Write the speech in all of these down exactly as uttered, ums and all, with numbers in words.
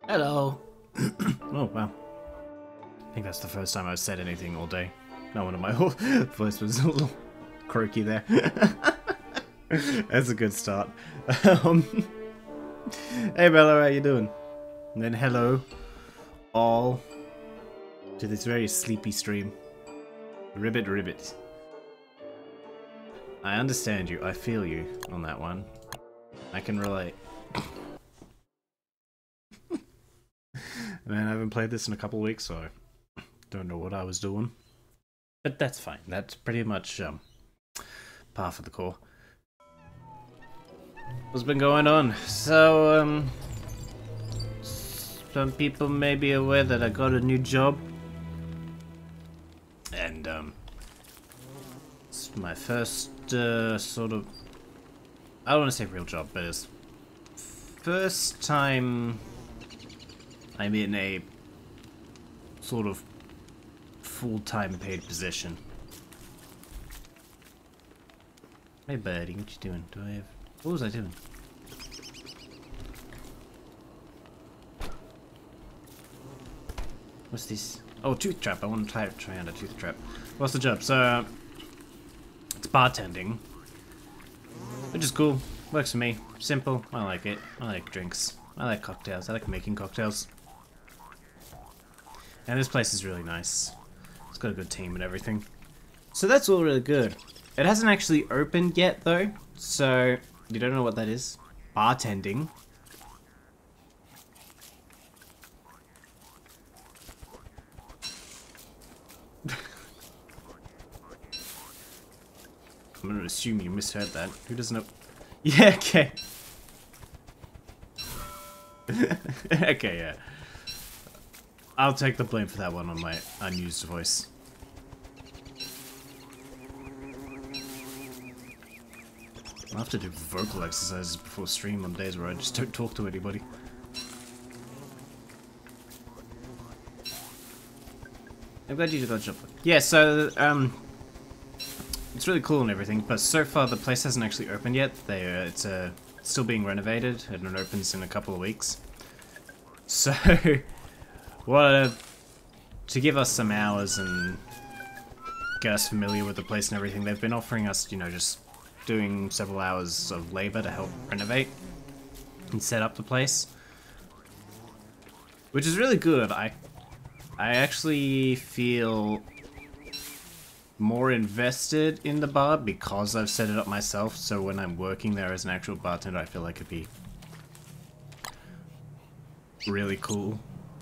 Hello. Oh, wow. I think that's the first time I've said anything all day. No one of my voice was a little croaky there. That's a good start. Um, hey, Bella, how you doing? And then hello, all, to this very sleepy stream. Ribbit, ribbit. I understand you. I feel you on that one. I can relate. Man, I haven't played this in a couple of weeks, so I don't know what I was doing. But that's fine. That's pretty much um, par for the core. What's been going on? So, um, some people may be aware that I got a new job. And, um, it's my first, uh, sort of, I don't want to say real job, but it's first time I'm in a sort of full-time paid position. Hey buddy, what you doing? Do I have... What was I doing? What's this? Oh, tooth trap. I want to try, try on a tooth trap. What's the job? So, uh, it's bartending. Which is cool. Works for me. Simple. I like it. I like drinks. I like cocktails. I like making cocktails. And this place is really nice. It's got a good team and everything. So that's all really good. It hasn't actually opened yet though. So, you don't know what that is? Bartending. I'm gonna assume you misheard that. Who doesn't know? Yeah, okay. Okay, yeah. I'll take the blame for that one on my unused voice. I'll have to do vocal exercises before stream on days where I just don't talk to anybody. I'm glad you got a job. Yeah, so, um... it's really cool and everything, but so far the place hasn't actually opened yet. They, uh, it's uh, still being renovated, and it opens in a couple of weeks. So... What, uh, to give us some hours and get us familiar with the place and everything, they've been offering us, you know, just doing several hours of labor to help renovate and set up the place. Which is really good. I, I actually feel more invested in the bar because I've set it up myself, so when I'm working there as an actual bartender, I feel like it'd be really cool.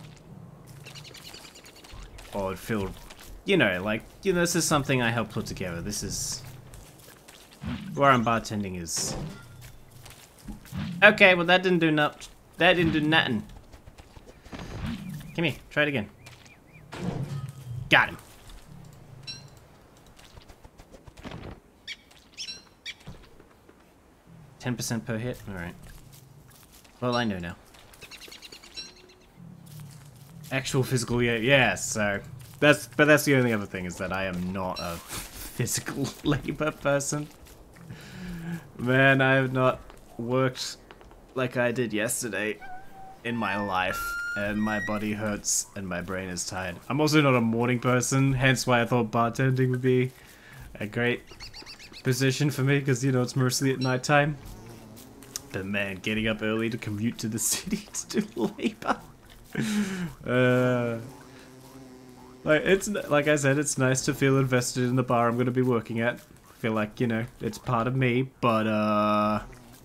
Or it'd feel, you know, like, you know, this is something I helped put together. This is where I'm bartending is. Okay, well that didn't do not. That didn't do nothing. Come here, try it again. Got him. ten percent per hit? Alright. Well, I know now. Actual physical, yeah, yeah, so that's, but that's the only other thing is that I am not a physical labor person. Man, I have not worked like I did yesterday in my life, and my body hurts and my brain is tired. I'm also not a morning person, hence why I thought bartending would be a great position for me, because, you know, it's mostly at nighttime. But man, getting up early to commute to the city to do labor. uh, like it's like I said, it's nice to feel invested in the bar I'm going to be working at. Feel like, you know, it's part of me, but uh,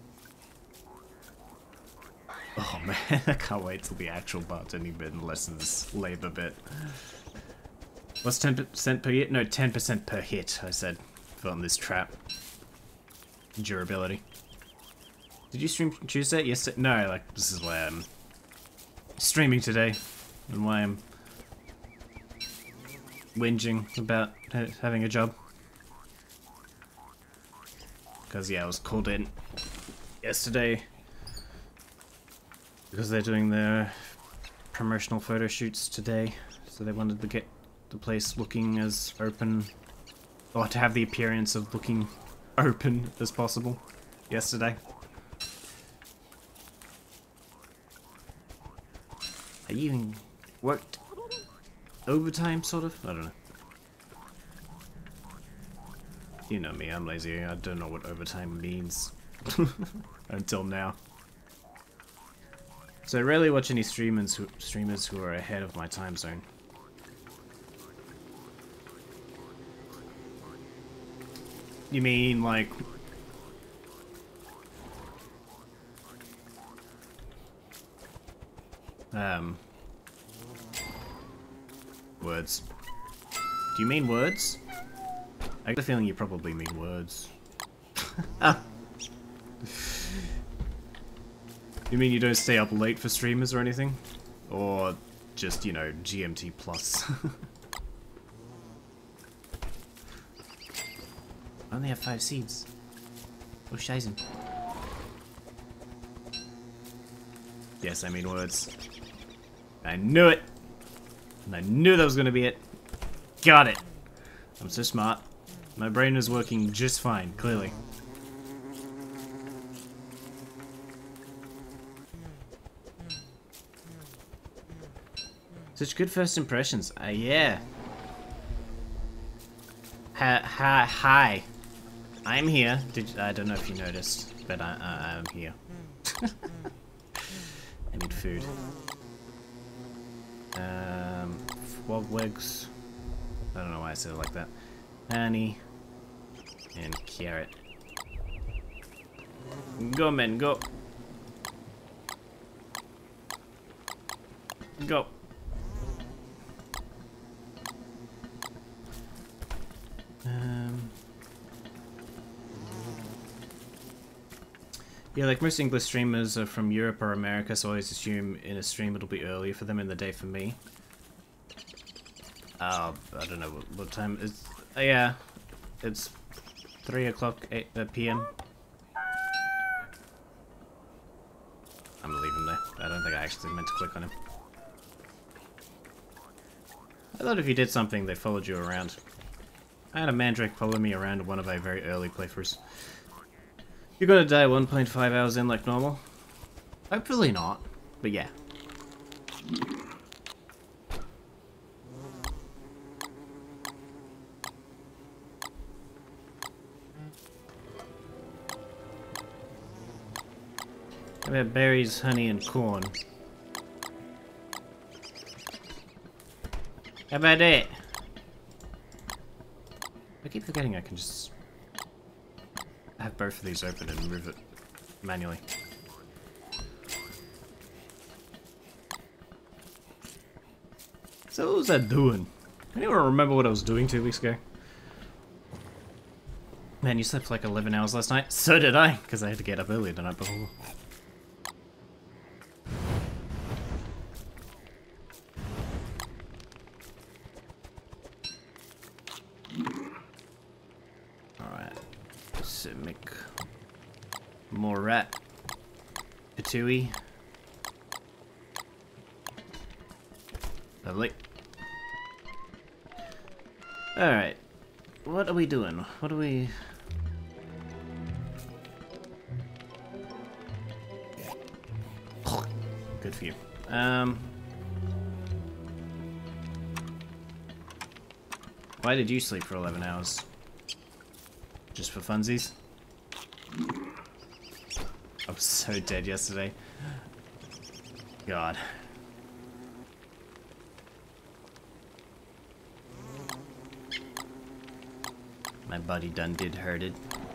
oh man, I can't wait till the actual bartending bit and less than this labor bit. What's ten percent per hit? No, ten percent per hit. I said for on this trap. Durability. Did you stream Tuesday? Yes. No, like this is why I'm streaming today, and why I'm whinging about ha having a job. Because, yeah, I was called in yesterday because they're doing their promotional photo shoots today, so they wanted to get the place looking as open, or to have the appearance of looking open as possible yesterday. Are you even worked overtime, sort of? I don't know. You know me, I'm lazy. I don't know what overtime means. Until now. So I rarely watch any streamers who, streamers who are ahead of my time zone. You mean, like... Um... Words. Do you mean words? I get the feeling you probably mean words. Ah. You mean you don't stay up late for streamers or anything? Or just, you know, G M T plus? I only have five seeds. Oh, scheißen. Yes, I mean words. I knew it! And I knew that was gonna be it. Got it! I'm so smart. My brain is working just fine, clearly. Such good first impressions. Uh, yeah. Hi, hi, hi. I'm here. Did I don't know if you noticed, but I, I I'm here. I need food. Um, frog legs. I don't know why I said it like that. Honey and carrot. Go, men, go. Go. Um, yeah, like most English streamers are from Europe or America, so I always assume in a stream it'll be earlier for them in the day for me. Uh, I don't know what, what time it's. Uh, yeah, it's three o'clock uh, p m I'm gonna leave him there. I don't think I actually meant to click on him. I thought if you did something, they followed you around. I had a mandrake follow me around in one of my very early playthroughs. You're gonna die one point five hours in like normal? Hopefully not, but yeah. How about berries, honey, and corn? How about it? I keep forgetting I can just have both of these open and move it manually. So what was I doing? Anyone remember what I was doing two weeks ago? Man, you slept for like eleven hours last night? So did I, because I had to get up early the night before. More rat. Patooey. Lovely. Alright. What are we doing? What are we... Good for you. Um... Why did you sleep for eleven hours? Just for funsies? I was so dead yesterday. God. My body done did hurted.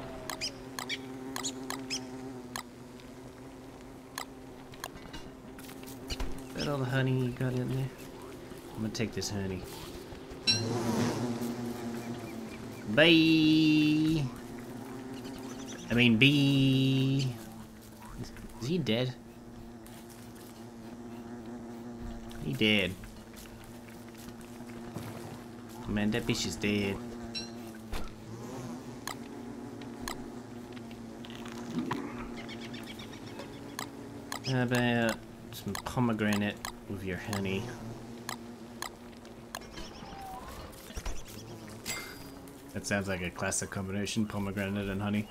Is that all the honey you got in there? I'm gonna take this honey. Bye! I mean, bee! Is he dead? He dead. Man, that bitch is dead. How about some pomegranate with your honey? That sounds like a classic combination, pomegranate and honey.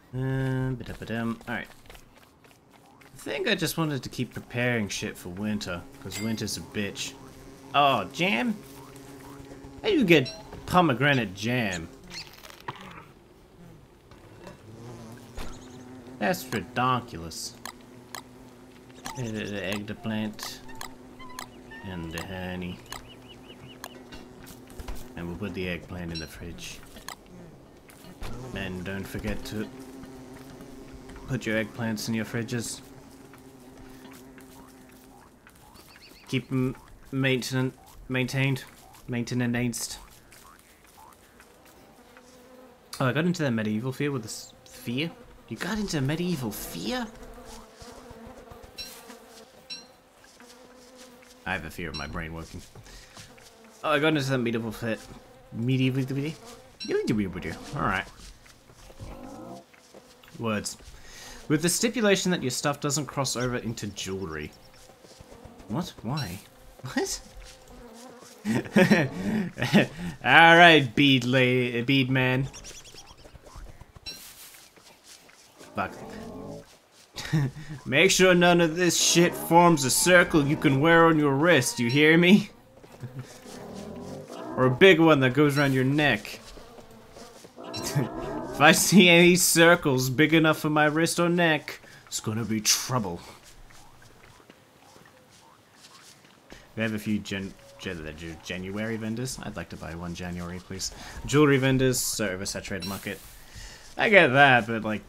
Um, ba-da-ba-dum. Alright. I think I just wanted to keep preparing shit for winter, because winter's a bitch. Oh, jam? How do you get pomegranate jam? That's ridiculous. The eggplant and the honey. And we'll put the eggplant in the fridge. And don't forget to put your eggplants in your fridges. Keep them maintain maintained. Maintained. Oh, I got into that medieval fear with the sphere? You got into medieval fear? I have a fear of my brain working. Oh, I got into that medieval fit. Medieval. Alright. Words. With the stipulation that your stuff doesn't cross over into jewelry. What? Why? What? Alright, bead lay, bead man. Fuck. Make sure none of this shit forms a circle you can wear on your wrist, you hear me? Or a big one that goes around your neck. If I see any circles big enough for my wrist or neck, it's gonna be trouble. We have a few gen, gen January vendors. I'd like to buy one January, please. Jewelry vendors, so oversaturated market. I get that, but like...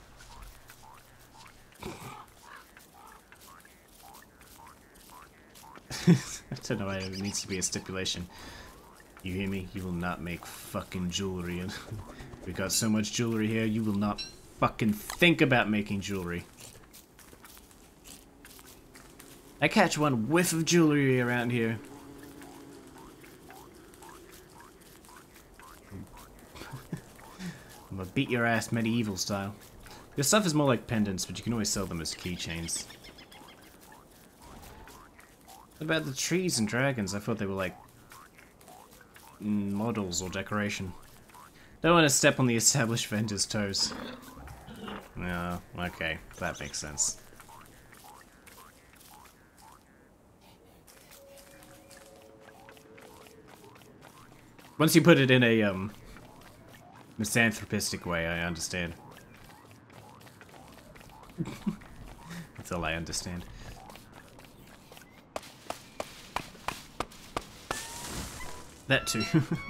I don't know why it needs to be a stipulation. You hear me? You will not make fucking jewelry. And we got so much jewelry here, you will not fucking think about making jewelry. I catch one whiff of jewelry around here. I'm gonna beat your ass medieval style. Your stuff is more like pendants, but you can always sell them as keychains. What about the trees and dragons? I thought they were like models or decoration. Don't want to step on the established vendor's toes. No, okay, that makes sense. Once you put it in a um misanthropistic way, I understand. That's all I understand. That too.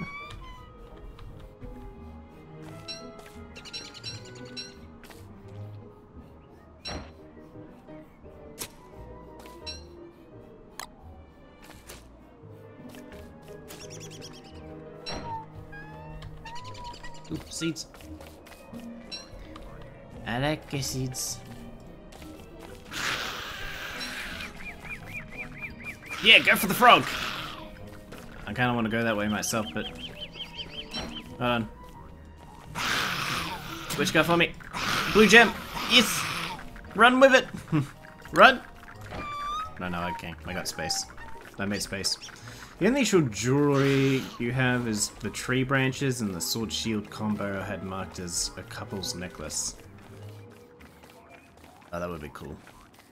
Ooh, seeds. I like the seeds. Yeah, go for the frog! I kinda wanna go that way myself, but... Hold on. Switch go for me. Blue gem! Yes! Run with it! Run! No, no, okay. I got space. I made space. The only actual jewelry you have is the tree branches and the sword shield combo I had marked as a couple's necklace. Oh, that would be cool.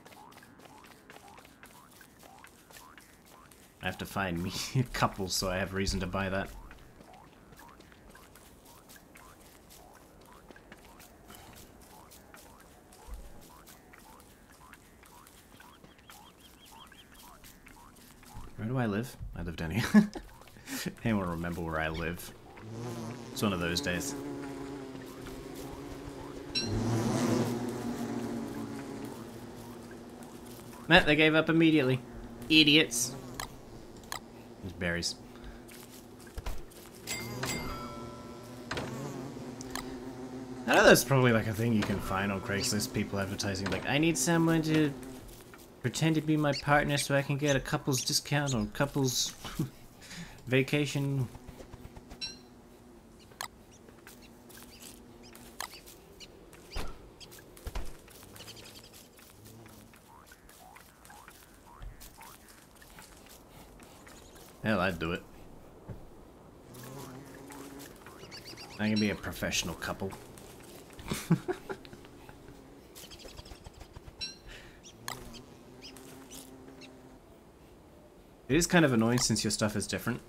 I have to find me a couple so I have reason to buy that. Where do I live? I live down here. Anyone remember where I live? It's one of those days. Matt, they gave up immediately. Idiots. There's berries. I know that's probably like a thing you can find on Craigslist, people advertising like, I need someone to pretend to be my partner so I can get a couple's discount on couple's vacation. Hell, I'd do it. I can be a professional couple. It is kind of annoying since your stuff is different.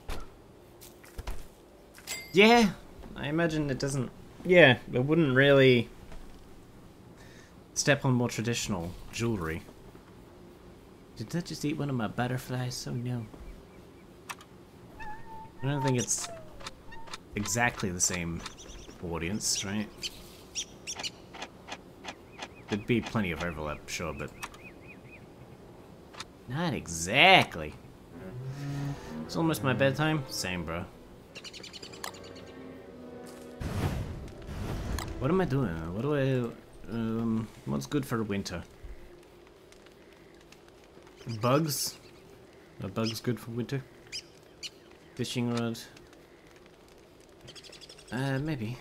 Yeah, I imagine it doesn't... Yeah, it wouldn't really step on more traditional jewelry. Did that just eat one of my butterflies? Oh no. I don't think it's exactly the same audience, right? There'd be plenty of overlap, sure, but... Not exactly. It's almost my bedtime. Same, bro. What am I doing? What do I... Um, what's good for winter? Bugs? Are bugs good for winter? Fishing rod? Uh, maybe.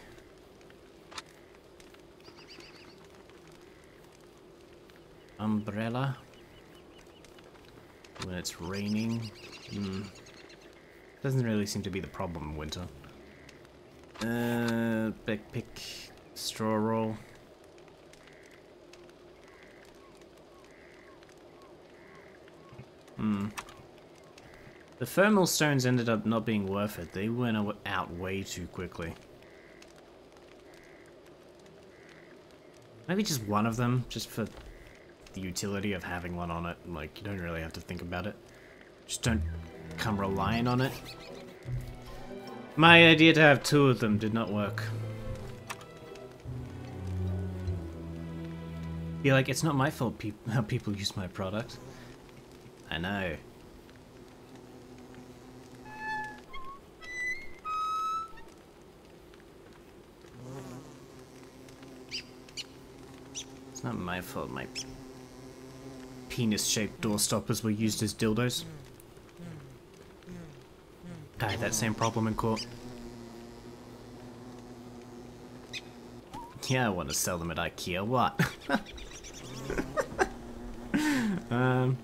Umbrella? When it's raining? Hmm. Doesn't really seem to be the problem in winter. Uh, backpick, straw roll. Hmm. The thermal stones ended up not being worth it. They went out way too quickly. Maybe just one of them, just for the utility of having one on it. Like, you don't really have to think about it. Just don't come relying on it. My idea to have two of them did not work. Be like, it's not my fault pe how people use my product. I know. It's not my fault my penis-shaped door stoppers were used as dildos. I had that same problem in court. Yeah, I want to sell them at IKEA. What? um...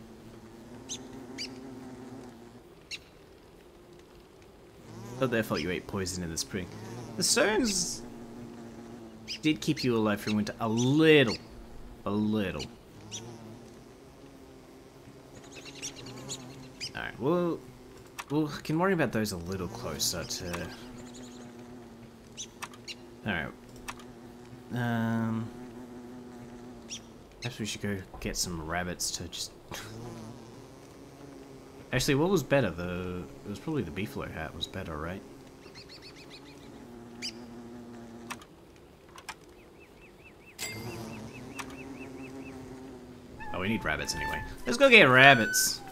Not their fault you ate poison in the spring. The stones did keep you alive through winter a little. A little. Alright, well, well, I can worry about those a little closer to... Alright. Um... Perhaps we should go get some rabbits to just... Actually, what was better? The it was probably the beefalo hat was better, right? Oh, we need rabbits anyway. Let's go get rabbits.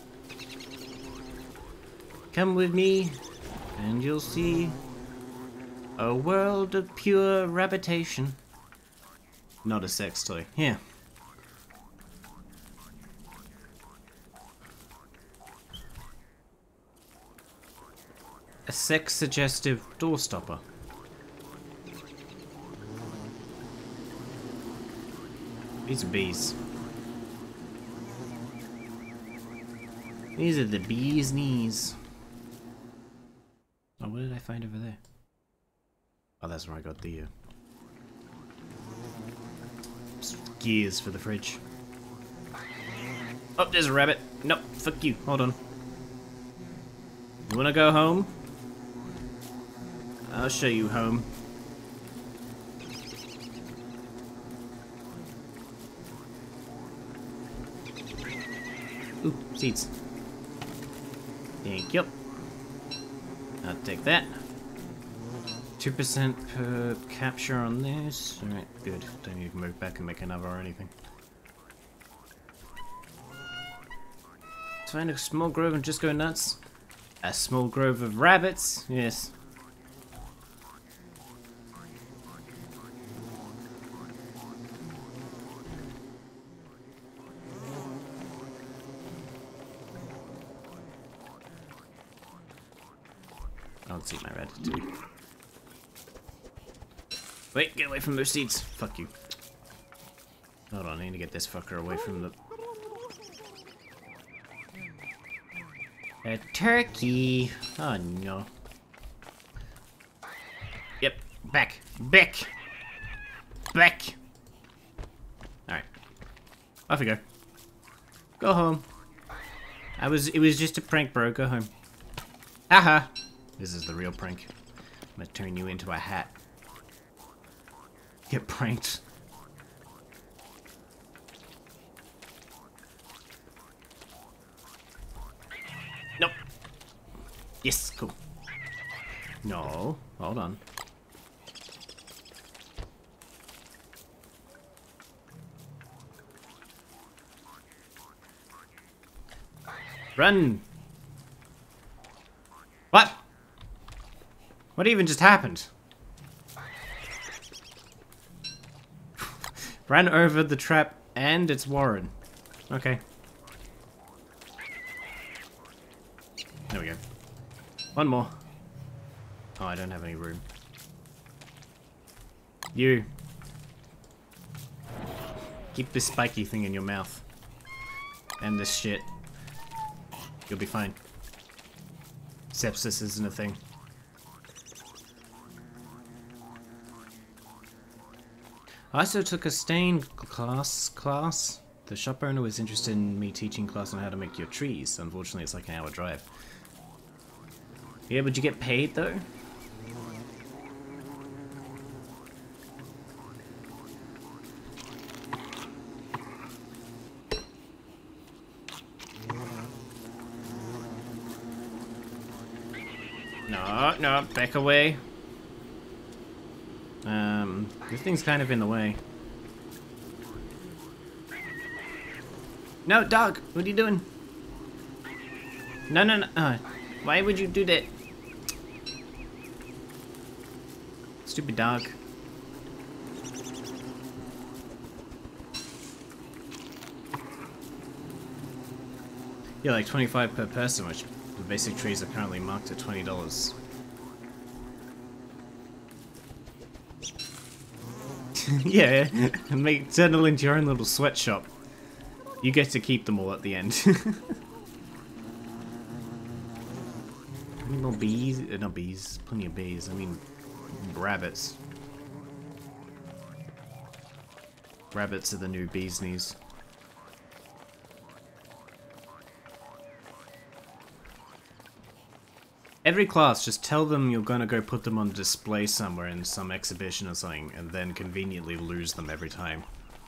Come with me, and you'll see a world of pure rabbitation. Not a sex toy. Yeah. A sex-suggestive door stopper. These are bees. These are the bee's knees. Oh, what did I find over there? Oh, that's where I got the uh, gears for the fridge. Oh, there's a rabbit. Nope, fuck you. Hold on. You wanna go home? I'll show you home. Ooh, seeds. Thank you. I'll take that. two percent per capture on this. Alright, good. Don't need to move back and make another or anything. Let's find a small grove and just go nuts. A small grove of rabbits, yes. I'll eat my ratatouille. Wait, get away from those seeds. Fuck you. Hold on, I need to get this fucker away from the... A turkey. Oh no. Yep, back, back. Back! Alright. Off we go. Go home. I was- it was just a prank, bro. Go home. Aha! This is the real prank. I'm gonna turn you into a hat. Get pranked. Nope. Yes, cool. No, hold on. Run! What? What even just happened? Ran over the trap and it's Warren. Okay. There we go. One more. Oh, I don't have any room. You. Keep this spiky thing in your mouth. And this shit. You'll be fine. Sepsis isn't a thing. I also took a stain class. class. The shop owner was interested in me teaching class on how to make your trees. Unfortunately, it's like an hour drive. Yeah, would you get paid though? No, no, back away. Um, this thing's kind of in the way. No, dog! What are you doing? No, no, no. Uh, why would you do that? Stupid dog. Yeah, like twenty-five per person, which the basic trees are currently marked at twenty dollars. Yeah, make turn it into your own little sweatshop. You get to keep them all at the end. Any more bees? Uh, not bees. Plenty of bees. I mean, rabbits. Rabbits are the new bee's knees. Every class, just tell them you're gonna go put them on display somewhere in some exhibition or something, and then conveniently lose them every time.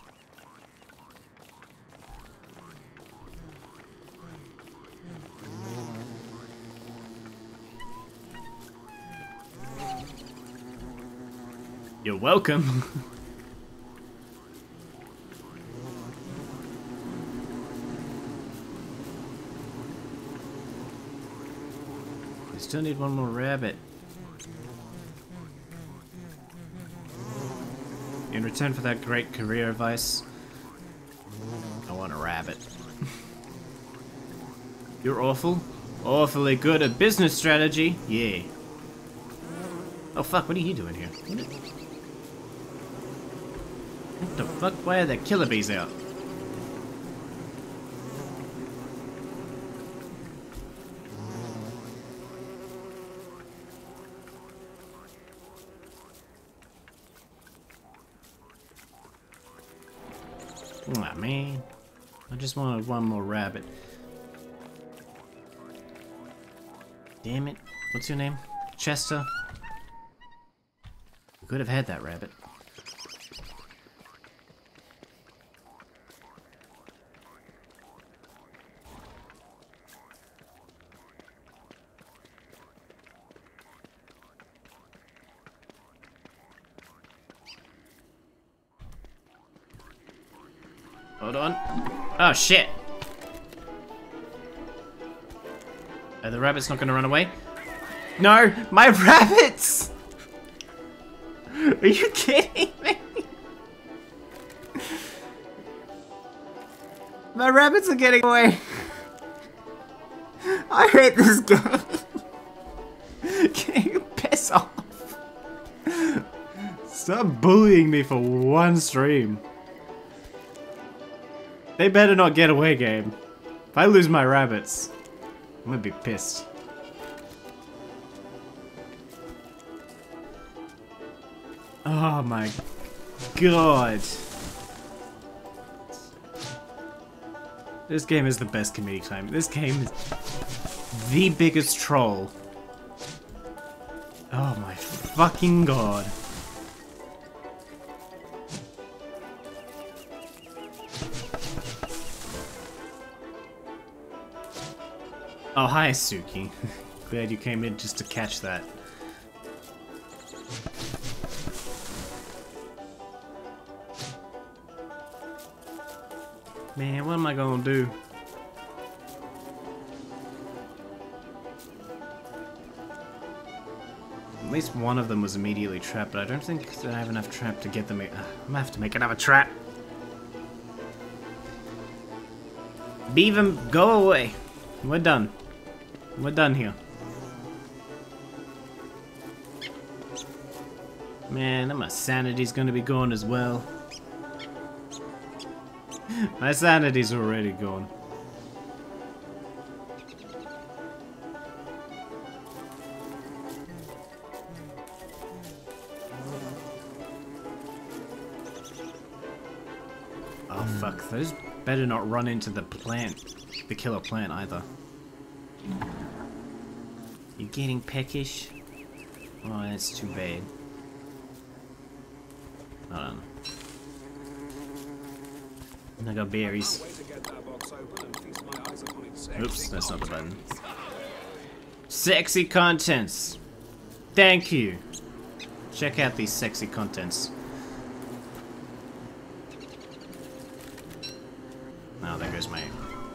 You're welcome. Still need one more rabbit. In return for that great career advice, I want a rabbit. You're awful. Awfully good at business strategy. Yeah. Oh fuck, what are you doing here? What, what the fuck? Why are there killer bees out? Aw, man. I just wanted one more rabbit. Damn it. What's your name? Chester? We could have had that rabbit. Hold on. Oh, shit. Are the rabbits not gonna run away? No! My rabbits! Are you kidding me? My rabbits are getting away. I hate this game. Can you piss off? Stop bullying me for one stream. They better not get away, game. If I lose my rabbits, I'm gonna be pissed. Oh my god. This game is the best comedic timing. This game is the biggest troll. Oh my fucking god. Oh, hi, Suki. Glad you came in just to catch that. Man, what am I gonna do? At least one of them was immediately trapped, but I don't think that I have enough trap to get them. Uh, I'm gonna have to make another trap. Beaver, go away. We're done. We're done here. Man, my sanity's gonna be gone as well. My sanity's already gone. Oh fuck, those better not run into the plant, the killer plant either. You getting peckish? Oh, that's too bad. Hold on. I got berries. Oops, that's not the button. Sexy contents. Thank you. Check out these sexy contents. Oh, there goes my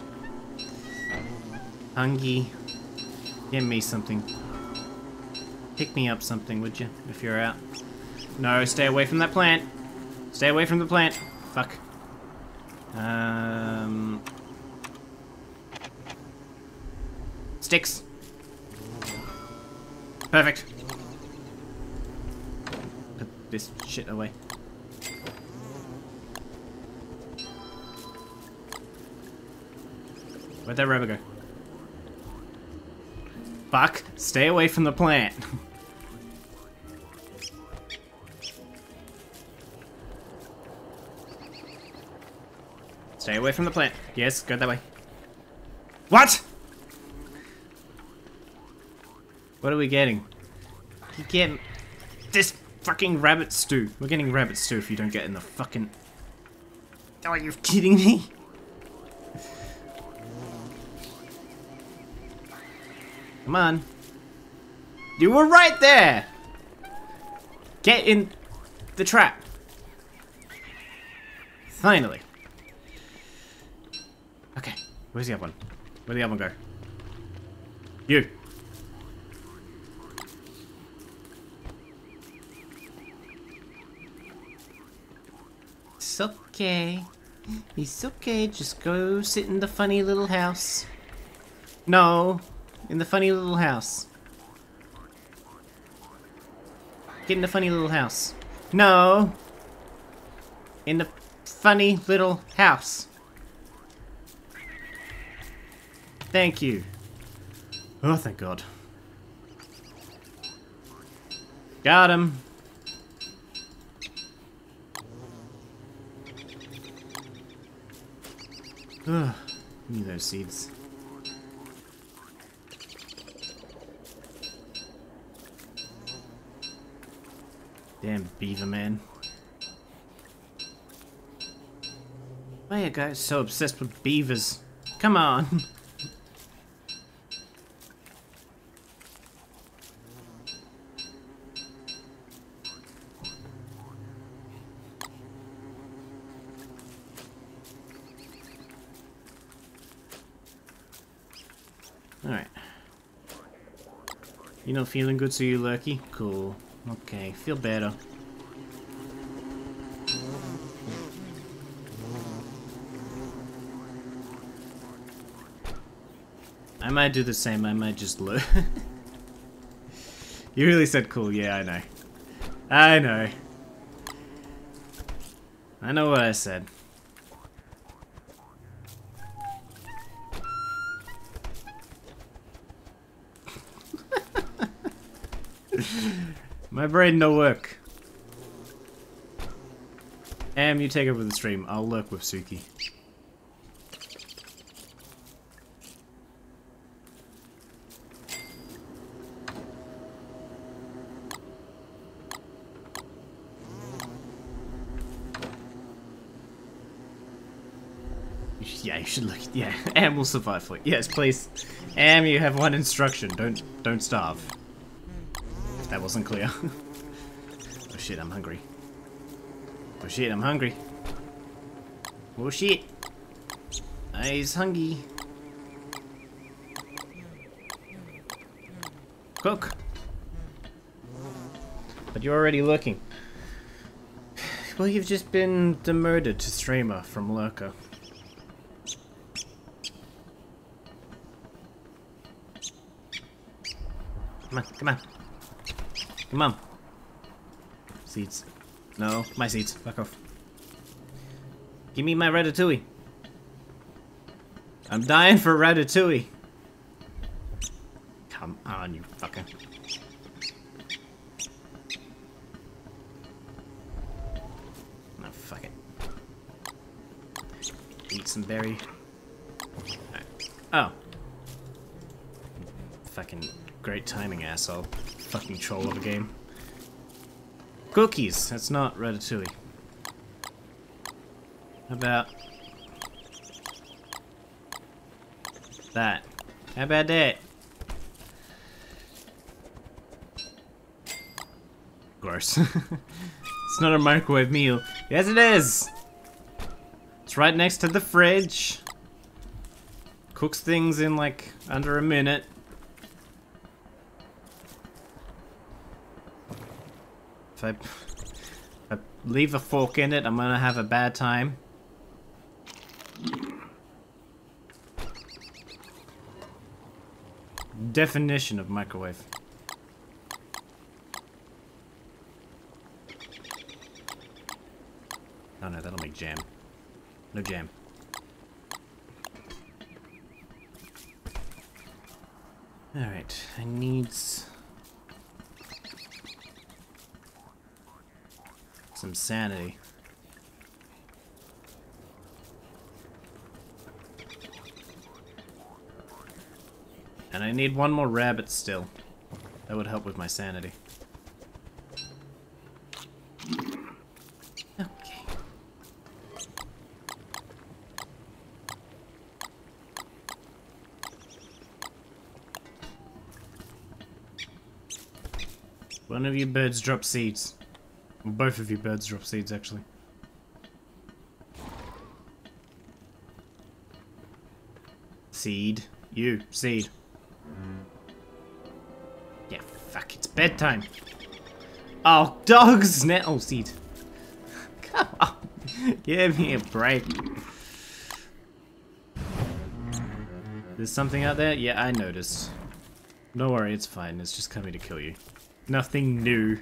Hungy. Get me something. Pick me up something, would you? If you're out. No, stay away from that plant. Stay away from the plant. Fuck. Um. Sticks. Perfect. Put this shit away. Where'd that rubber go? Fuck. Stay away from the plant. Stay away from the plant. Yes, go that way. What? What are we getting? You get this fucking rabbit stew. We're getting rabbit stew if you don't get in the fucking... Are you kidding me? Come on. You were right there! Get in the trap. Finally. Okay, where's the other one? Where'd the other one go? You. It's okay. It's okay, just go sit in the funny little house. No, in the funny little house. Get in the funny little house. No. In the funny little house. Thank you. Oh, thank God. Got him. Ugh, need those seeds. Damn beaver man. Why are you guys so obsessed with beavers? Come on. Alright. You not feeling good, so you lurky? Cool. Okay, feel better. I might do the same, I might just lurk. You really said cool, yeah, I know. I know. I know what I said. My brain no work. Am, you take over the stream. I'll lurk with Suki. Yeah, you should look. Yeah, Am will survive for you. Yes, please. Am, you have one instruction. Don't don't starve. If that wasn't clear. Oh shit, I'm hungry. Oh shit, I'm hungry. Oh shit. I's hungry. Cook. But you're already lurking. Well, you've just been demoted to streamer from lurker. Come on, come on. Come on. Seeds. No, my seeds. Fuck off. Give me my ratatouille. I'm dying for ratatouille. Come on, you fucker. No, fuck it. Eat some berry. Right. Oh. Fucking great timing, asshole. Fucking troll of a game. Cookies! That's not ratatouille. How about that? How about that? Gross. It's not a microwave meal. Yes, it is! It's right next to the fridge. Cooks things in like under a minute. If I, if I leave a fork in it, I'm gonna have a bad time. Definition of microwave. Oh no, that'll make jam. No jam. Alright, I need some sanity. And I need one more rabbit still. That would help with my sanity. Okay. One of you birds drop seeds. Both of you birds drop seeds, actually. Seed. You. Seed. Yeah, fuck, it's bedtime. Oh, dogs! Net. Oh, seed. Come on. Give me a break. There's something out there? Yeah, I noticed. Don't worry, it's fine. It's just coming to kill you. Nothing new.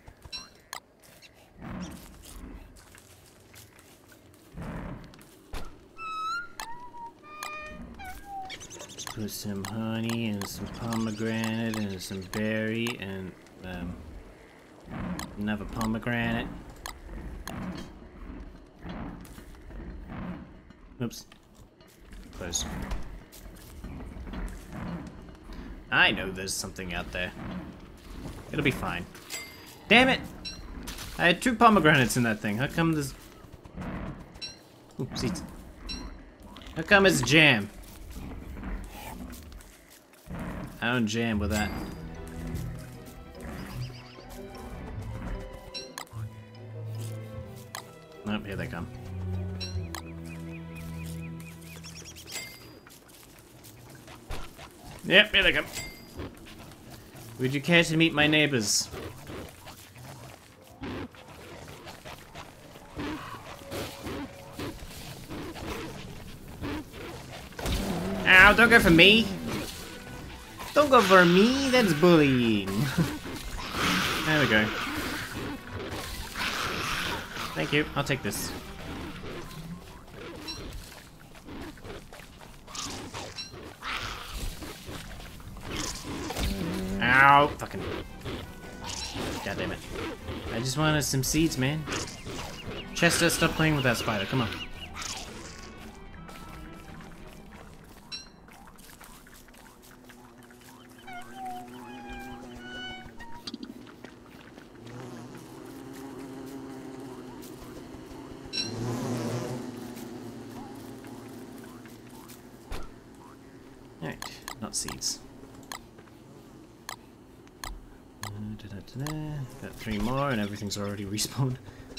Put some honey and some pomegranate and some berry and um, another pomegranate. Oops. Close. I know there's something out there. It'll be fine. Damn it! I had two pomegranates in that thing. How come this... Ooh, seeds. How come it's jam? I don't jam with that. Nope, here they come. Yep, here they come. Would you care to meet my neighbors? Ow, don't go for me! Don't go for me, that's bullying. There we go. Thank you, I'll take this. Ow! Fucking. God damn it. I just wanted some seeds, man. Chester, stop playing with that spider, come on. Alright, not seeds. Uh, da -da -da -da. Got three more and everything's already respawned.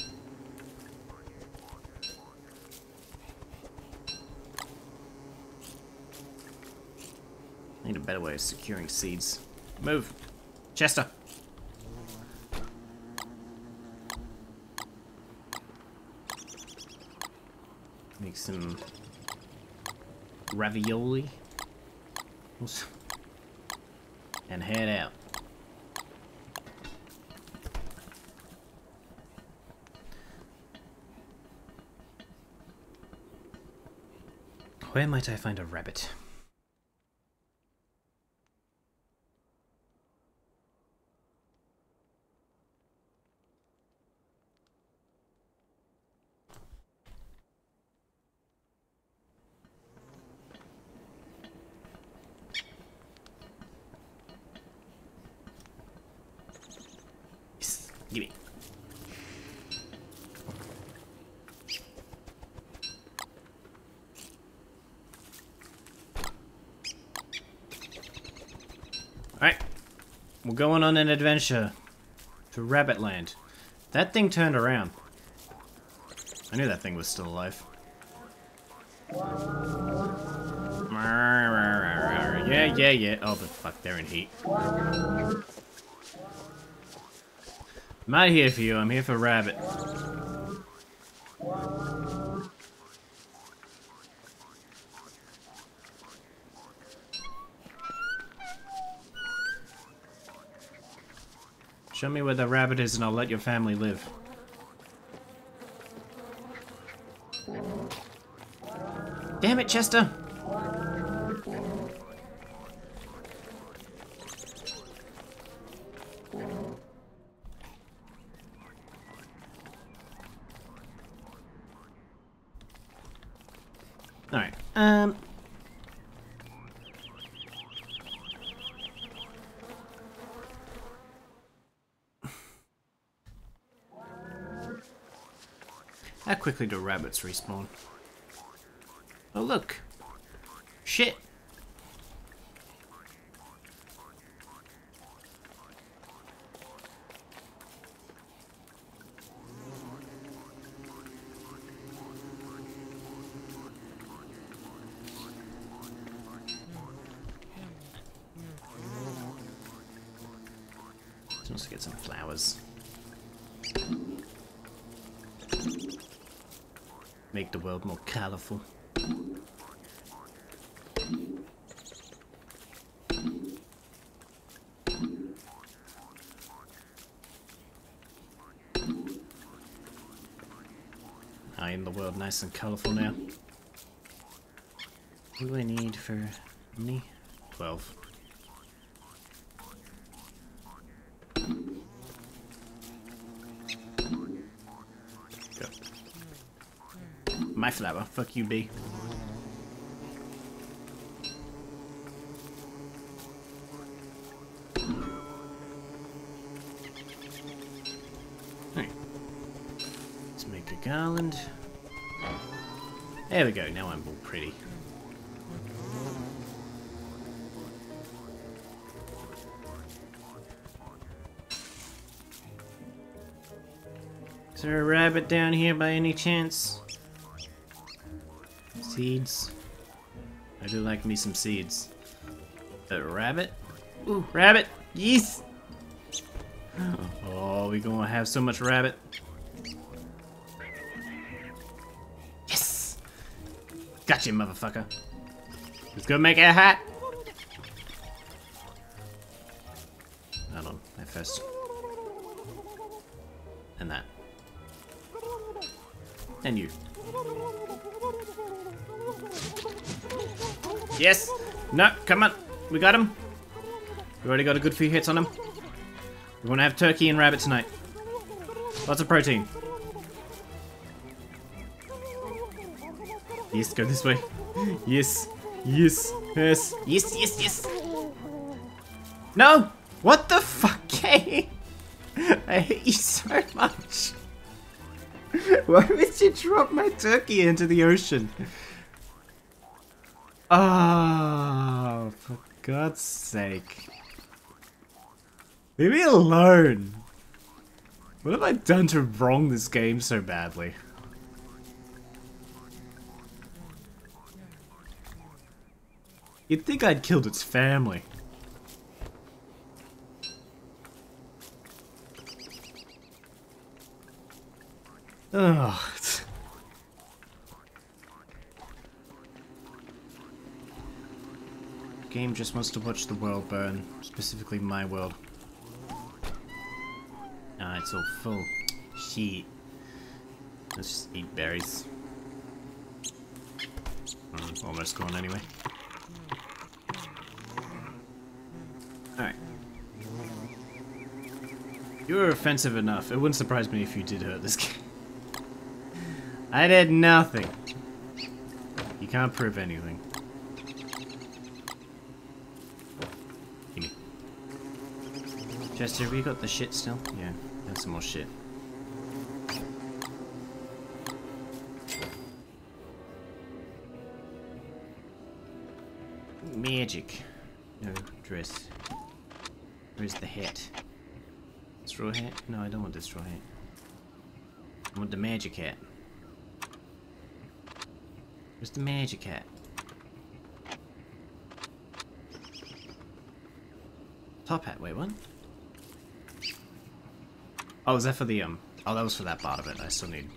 Need a better way of securing seeds. Move! Chester! Make some ravioli. And head out. Where might I find a rabbit? Gimme. Alright. We're going on an adventure to Rabbit Land. That thing turned around. I knew that thing was still alive. Yeah, yeah, yeah. Oh, but fuck, they're in heat. I'm not here for you, I'm here for Rabbit. Show me where the rabbit is and I'll let your family live. Damn it, Chester! Alright, um... how quickly do rabbits respawn? Oh look! Shit! Let's get some flowers. Make the world more colorful. I am the world nice and colorful now. What do I need for me? Twelve. My flower. Fuck you, bee. Alright. Let's make a garland. There we go. Now I'm all pretty. Is there a rabbit down here by any chance? Seeds. I do like me some seeds. A rabbit? Ooh, rabbit! Yes! Oh, we gonna have so much rabbit. Yes! Gotcha, motherfucker. Let's go make a hat. Hold on, that first. And that. And you. Yes! No, come on. We got him. We already got a good few hits on him. We're gonna have turkey and rabbit tonight. Lots of protein. Yes, go this way. Yes. Yes. Yes. Yes, yes, yes. No! What the fuck, game? I hate you so much. Why would you drop my turkey into the ocean? Oh, for God's sake. Leave me alone. What have I done to wrong this game so badly? You'd think I'd killed its family. Ugh. Game just wants to watch the world burn, specifically my world. Ah, it's all full. Shit. Let's just eat berries. Mm, almost gone anyway. Alright. You were offensive enough. It wouldn't surprise me if you did hurt this game. I did nothing. You can't prove anything. Gimme. Chester, have you got the shit still? Yeah, that's some more shit. Magic. No dress. Where's the hat? Straw hat? No, I don't want the straw hat. I want the magic hat. Where's the magic hat? Top hat, wait, what? Oh, is that for the, um... oh, that was for that part of it. I still need...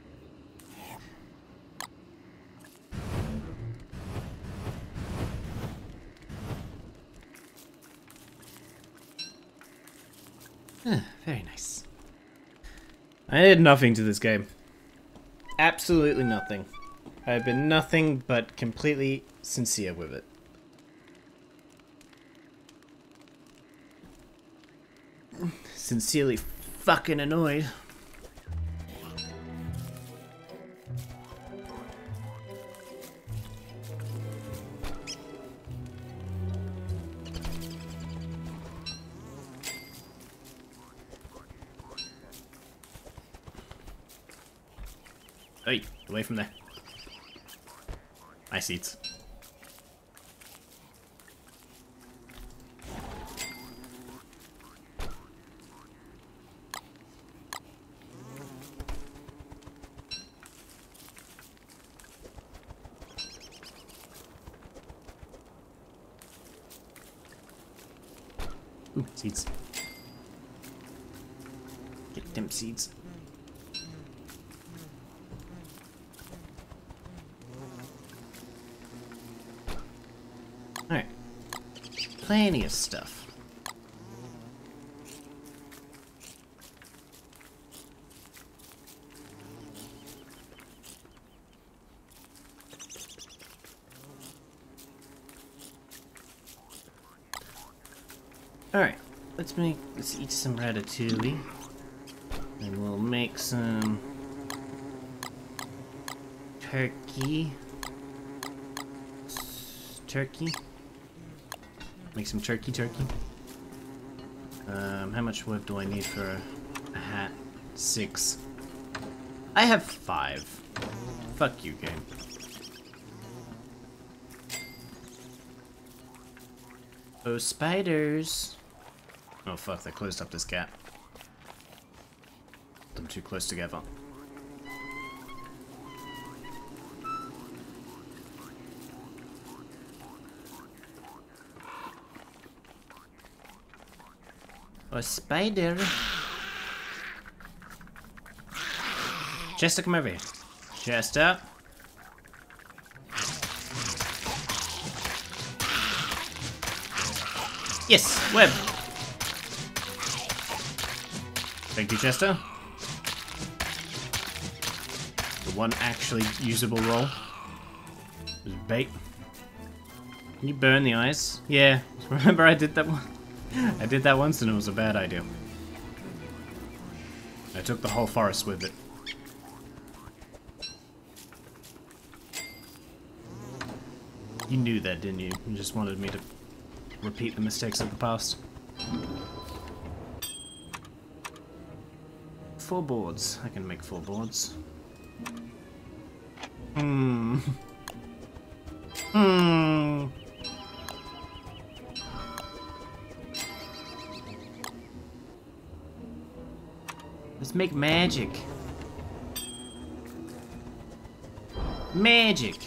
Very nice. I did nothing to this game. Absolutely nothing. I've been nothing but completely sincere with it. Sincerely fucking annoyed. Hey, away from there. My seats. Ooh, seeds. Get them seeds. Alright. Plenty of stuff. Alright. Let's make let's eat some ratatouille. And we'll make some turkey. Turkey. Make some turkey turkey. Um, how much wood do I need for a hat? Six. I have five. Fuck you, game. Oh, spiders. Oh fuck, they closed up this gap. Them too close together. A spider. Chester, come over here. Chester. Yes, web. Thank you, Chester. The one actually usable roll was bait. Can you burn the eyes? Yeah, remember I did that one? I did that once and it was a bad idea. I took the whole forest with it. You knew that, didn't you? You just wanted me to repeat the mistakes of the past. Four boards. I can make four boards. Hmm. Hmm. Let's make magic. Magic.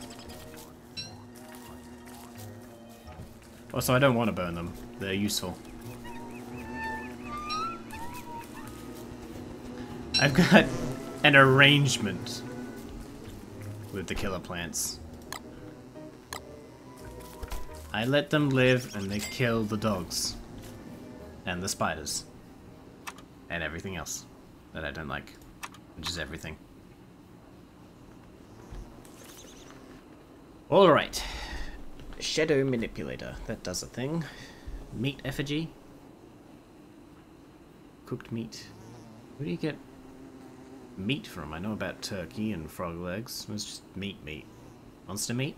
Also, I don't want to burn them. They're useful. I've got an arrangement with the killer plants. I let them live and they kill the dogs. And the spiders. And everything else that I don't like. Which is everything. Alright. Shadow manipulator. That does a thing. Meat effigy. Cooked meat. Where do you get meat from? I know about turkey and frog legs. It's just meat meat. Monster meat?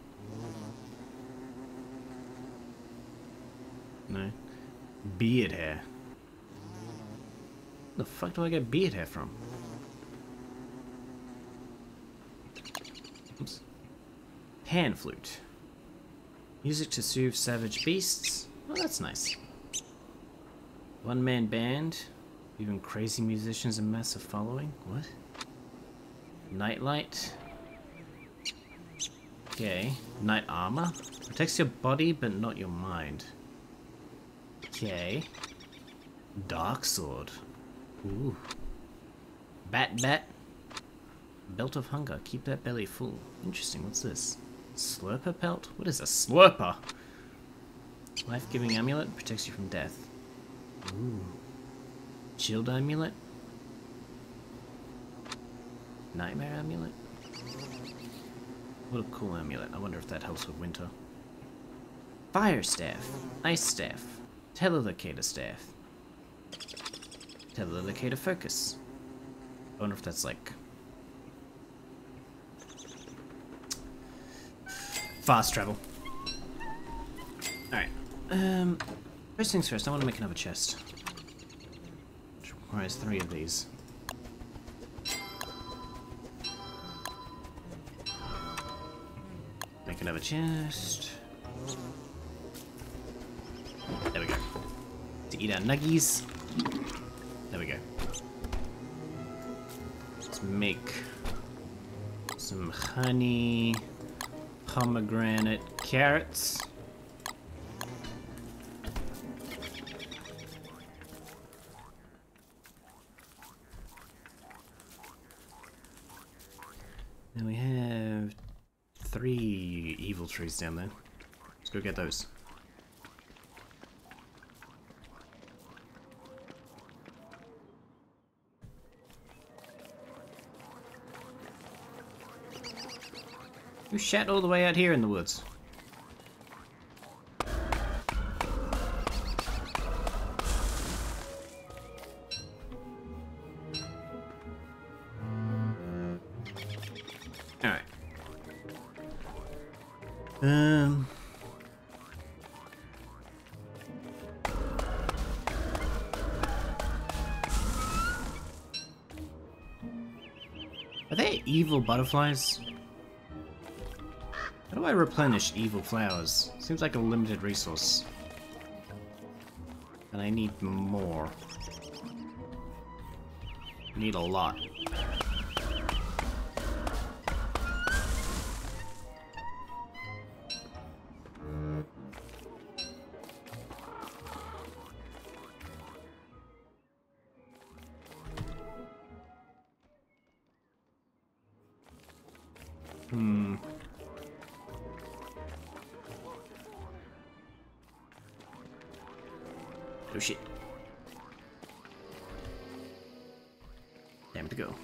No. Beard hair. Where the fuck do I get beard hair from? Oops. Pan flute. Music to soothe savage beasts. Oh, that's nice. One man band. Even crazy musicians and massive following. What? Nightlight. Okay. Night armor. Protects your body but not your mind. Okay. Dark sword. Ooh. Bat bat. Belt of hunger. Keep that belly full. Interesting. What's this? Slurper pelt? What is a slurper? Life-giving amulet. Protects you from death. Ooh. Shield amulet. Nightmare amulet. What a cool amulet. I wonder if that helps with winter. Fire staff. Ice staff. Telelocator staff. Telelocator focus. I wonder if that's like fast travel. Alright. Um first things first, I want to make another chest. Which requires three of these. Make another chest. There we go. To eat our nuggies. There we go. Let's make some honey, pomegranate, carrots. Then we have three evil trees down there. Let's go get those. You shat all the way out here in the woods. Alright. Um... Are they evil butterflies? How do I replenish evil flowers? Seems like a limited resource. And I need more. Need a lot. Hmm. Oh shit. Time to go.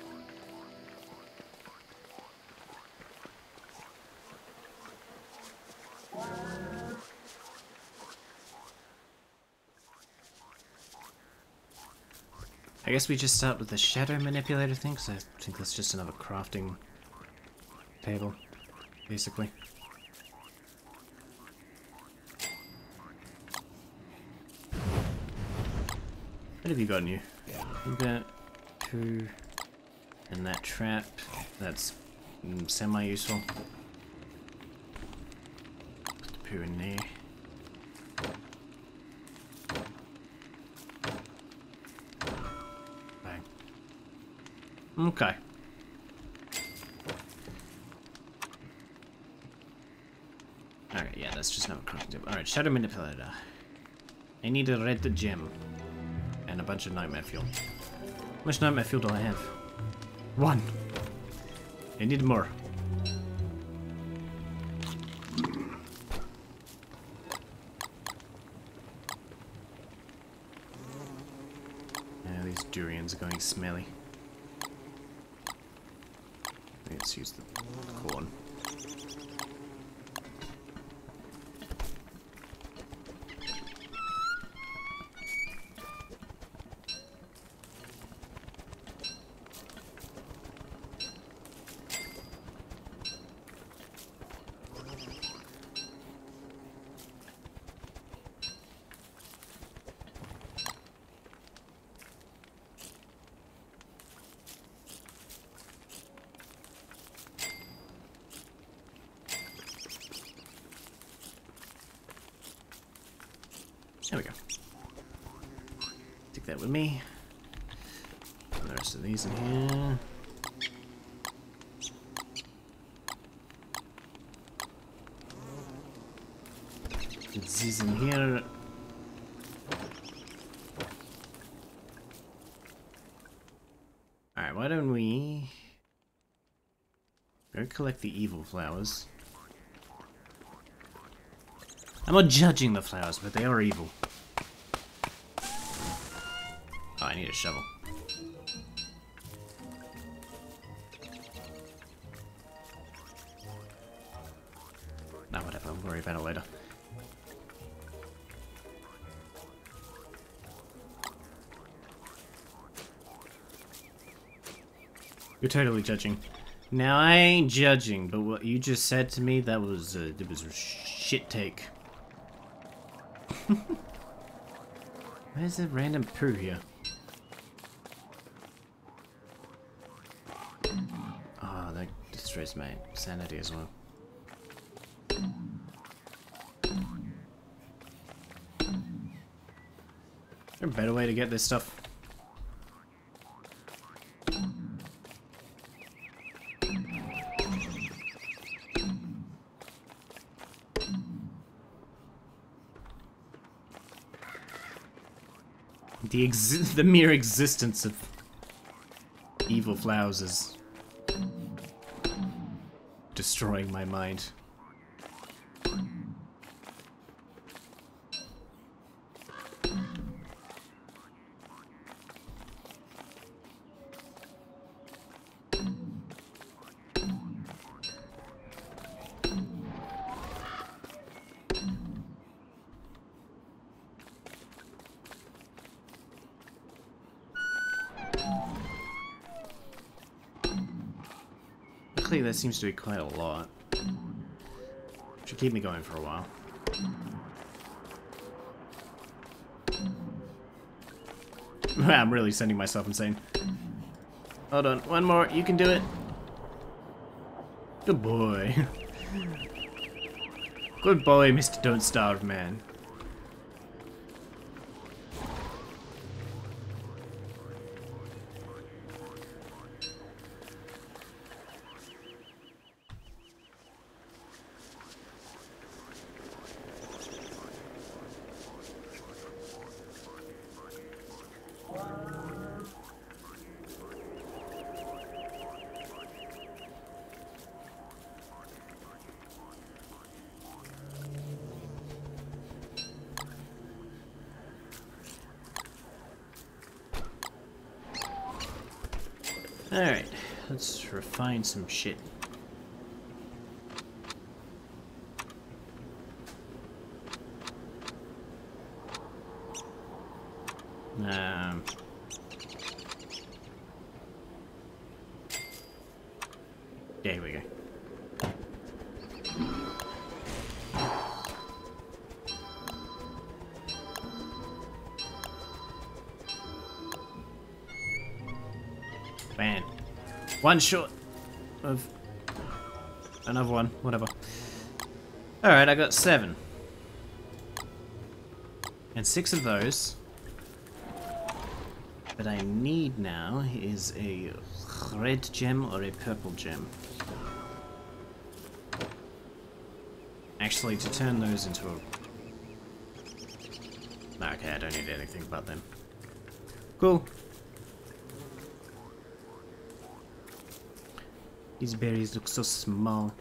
I guess we just start with the shadow manipulator thing, because I think that's just another crafting table, basically. What have you got in you? You got two, and that trap. That's mm, semi-useful. Put the poo in there. Bang. Okay. Alright, yeah, that's just not a crafting table. Alright, Shadow Manipulator. I need a red gem. And a bunch of nightmare fuel. How much nightmare fuel do I have? One. I need more. Yeah, these durians are going smelly. Let's use the corn. There we go. Take that with me. Put the rest of these in here. Put these in here. Alright, why don't we go collect the evil flowers? I'm not judging the flowers, but they are evil. Oh, I need a shovel. Nah, whatever, I'll worry about it later. You're totally judging. Now, I ain't judging, but what you just said to me, that was a, it was a shit take. Where's that random poo here? Oh, that destroys my sanity as well. Is there a better way to get this stuff? The exi the mere existence of evil flowers is destroying my mind. That seems to be quite a lot. Should keep me going for a while. I'm really sending myself insane. Hold on, one more, you can do it. Good boy. Good boy, Mister Don't Starve Man. Alright, let's refine some shit. Um... Yeah, here we go. One short of another one, whatever. Alright, I got seven. And six of those. That I need now is a red gem or a purple gem. Actually, to turn those into a... Okay, I don't need anything but them. Cool. These berries look so small.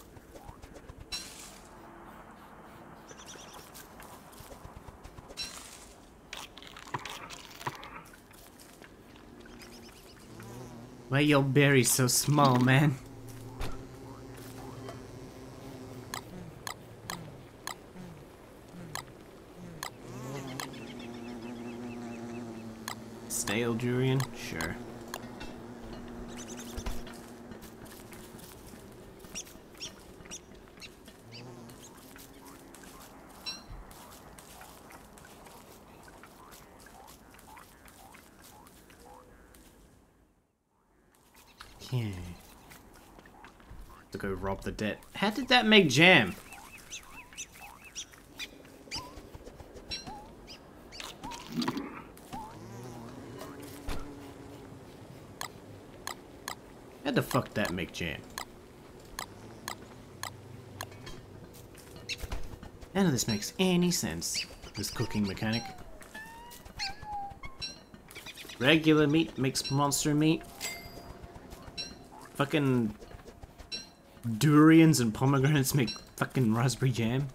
Why are your berries so small, man? Stale durian? Sure. Yeah. To go rob the debt. How did that make jam? How the fuck that make jam? None of this makes any sense. This cooking mechanic. Regular meat makes monster meat. Fucking durians and pomegranates make fucking raspberry jam.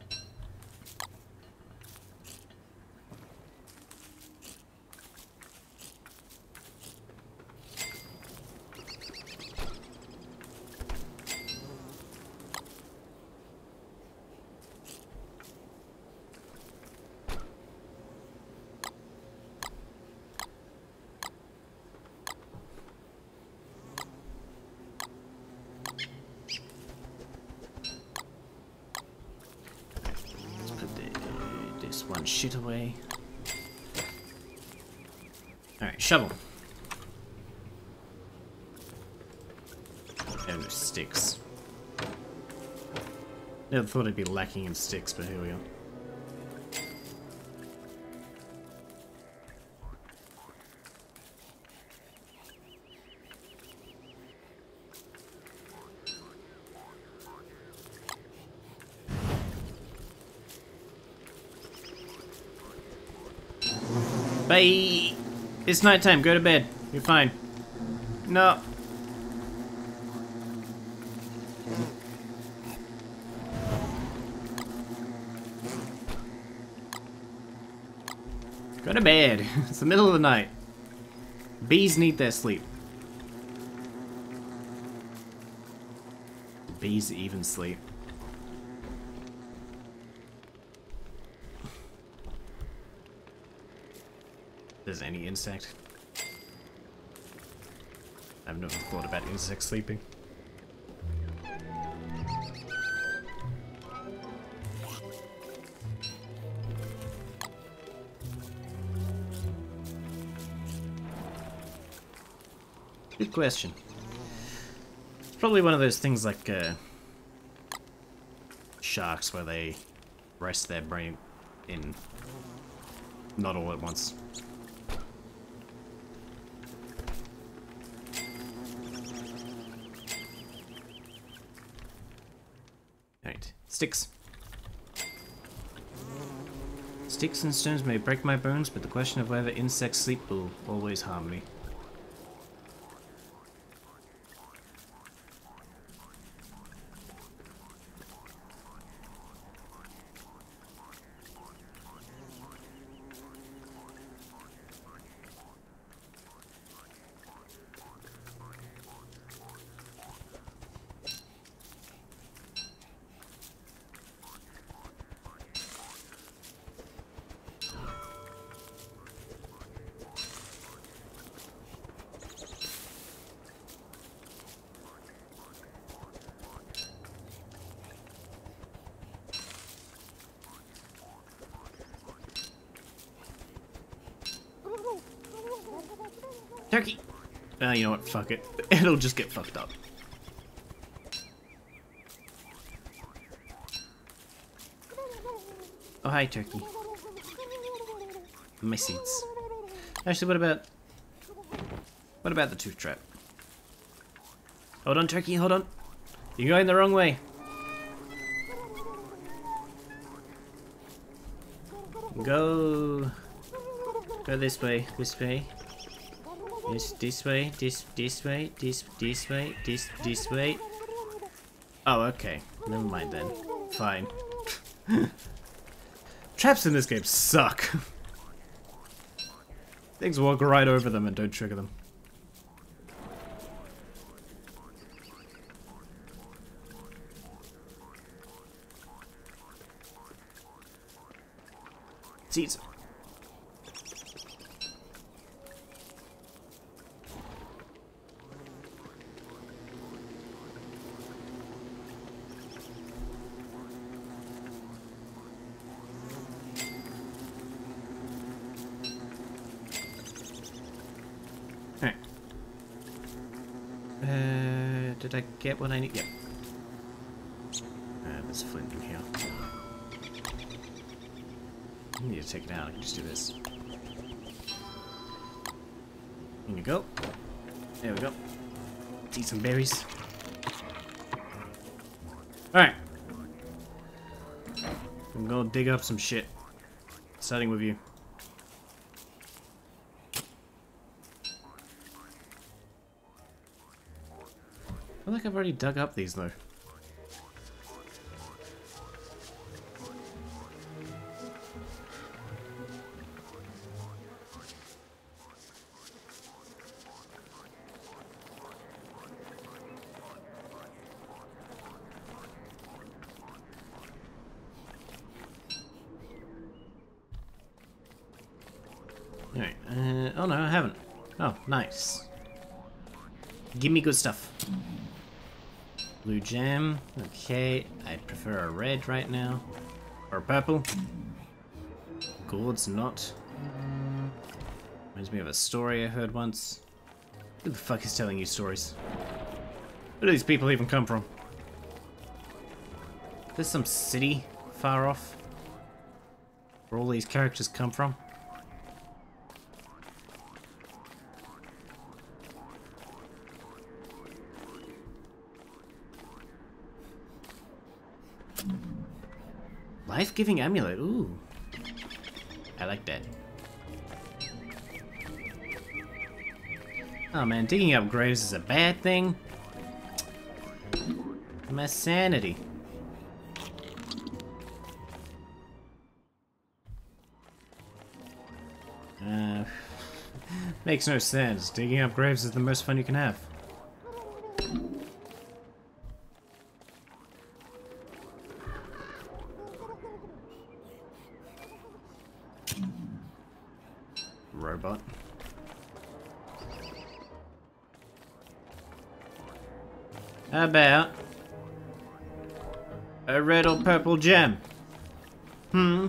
One shit away. Alright, shovel. And sticks. Never thought I'd be lacking in sticks, but here we are. Bye! It's nighttime, go to bed. You're fine. No. Go to bed. It's the middle of the night. Bees need their sleep. Bees even sleep. There's any insect. I've never thought about insects sleeping. Good question. It's probably one of those things like uh, sharks where they rest their brain in not all at once. Sticks. Sticks and stones may break my bones, but the question of whether insects sleep will always harm me. Ah, you know what? Fuck it. It'll just get fucked up. Oh, hi, turkey. My seeds. Actually, what about... What about the tooth trap? Hold on, turkey, hold on. You're going the wrong way. Go... Go this way, this way. This, this way, this, this way, this, this way, this, this way. Oh, okay. Never mind then. Fine. Traps in this game suck. Things walk right over them and don't trigger them. Seeds. Alright. Uh, did I get what I need? Yep. Uh, there's a flint in here. I need to take it out. I can just do this. In you go. There we go. Let's eat some berries. Alright. I'm gonna dig up some shit. Starting with you. I feel like I've already dug up these though. Alright, uh, oh no, I haven't. Oh, nice. Give me good stuff. Blue gem, okay. I prefer a red right now. Or purple. Gourd's not. Reminds me of a story I heard once. Who the fuck is telling you stories? Where do these people even come from? There's some city far off where all these characters come from. Life-giving amulet, ooh. I like that. Oh man, digging up graves is a bad thing. My sanity. Uh, makes no sense. Digging up graves is the most fun you can have. Robot. How about a red or purple gem? Hmm.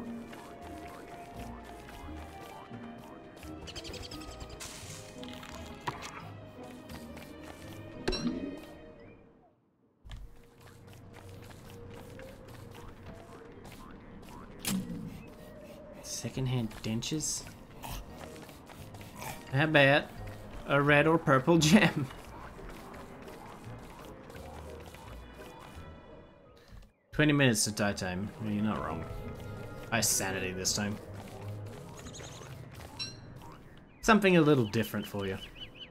Secondhand dentures? How about a red or purple gem? Twenty minutes to die time. You're not wrong. I sanity this time. Something a little different for you.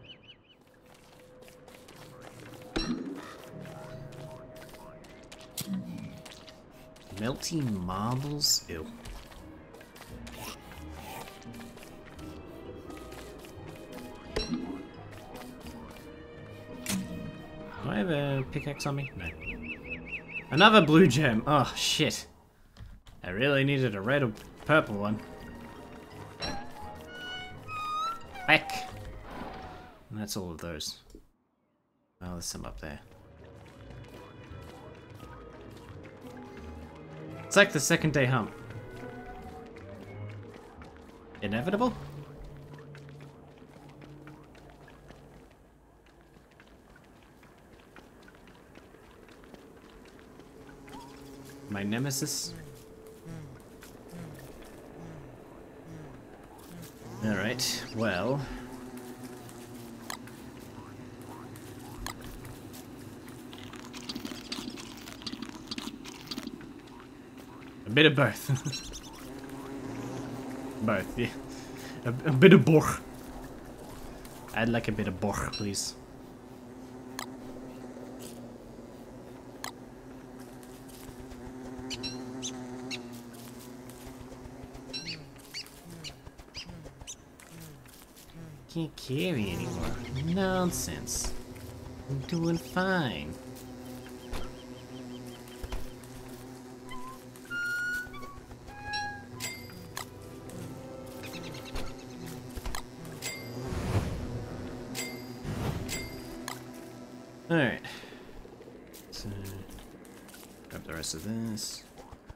Melty marbles? Ew. Do I have a pickaxe on me? No. Another blue gem. Oh, shit. I really needed a red or purple one. Back. And that's all of those. Oh, there's some up there. It's like the second day hump. Inevitable? My nemesis. Alright, well. A bit of both. Both, yeah. A, a bit of both. I'd like a bit of both, please. Can't carry anymore. Nonsense. I'm doing fine. Alright. So, grab the rest of this.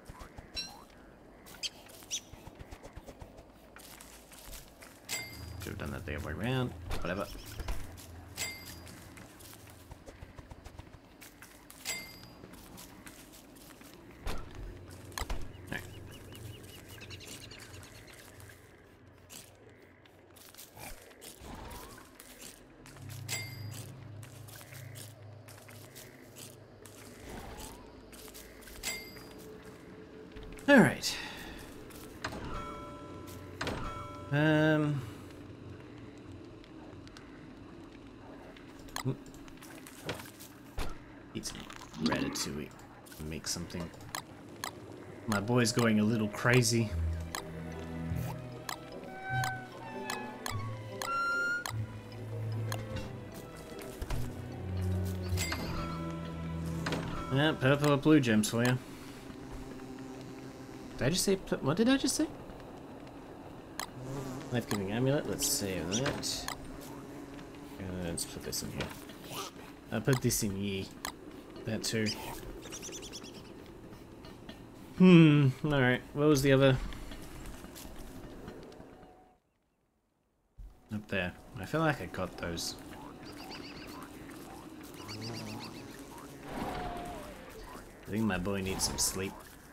Should have done that the other way around. Whatever. Alright. Alright. Um... Eat some ratatouille. Make something. My boy's going a little crazy. Yeah, purple or blue gems for you. Did I just say? What did I just say? Life-giving amulet. Let's save that. Uh, let's put this in here. I'll put this in ye. That too. Hmm. Alright. What was the other? Up there. I feel like I got those. I think my boy needs some sleep.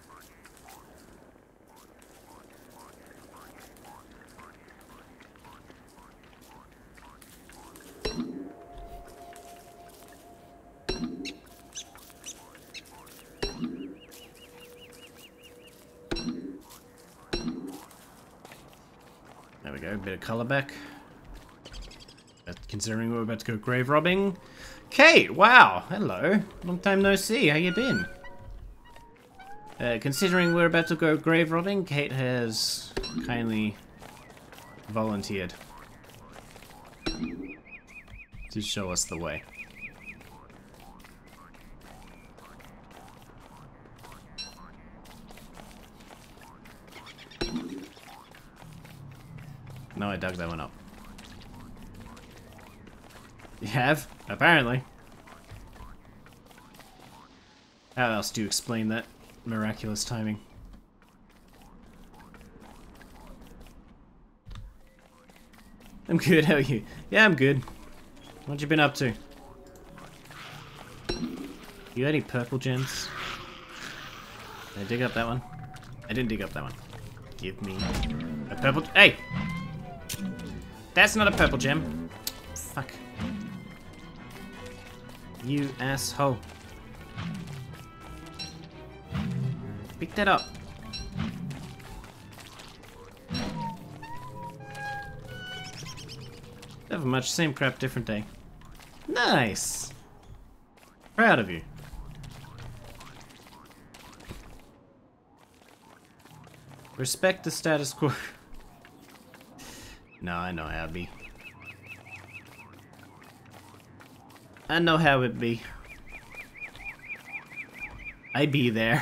There we go, a bit of colour back. But considering we're about to go grave robbing. Kate, wow, hello. Long time no see, how you been? Uh, considering we're about to go grave robbing, Kate has kindly volunteered to show us the way. No, I dug that one up. You have? Apparently. How else do you explain that miraculous timing? I'm good, how are you? Yeah, I'm good. What you been up to? You got any purple gems? Did I dig up that one? I didn't dig up that one. Give me a purple... Hey! That's not a purple gem. Fuck. You asshole. Pick that up. Never much, same crap, different day. Nice! Proud of you. Respect the status quo. No, I know how it be. I know how it be. I be there.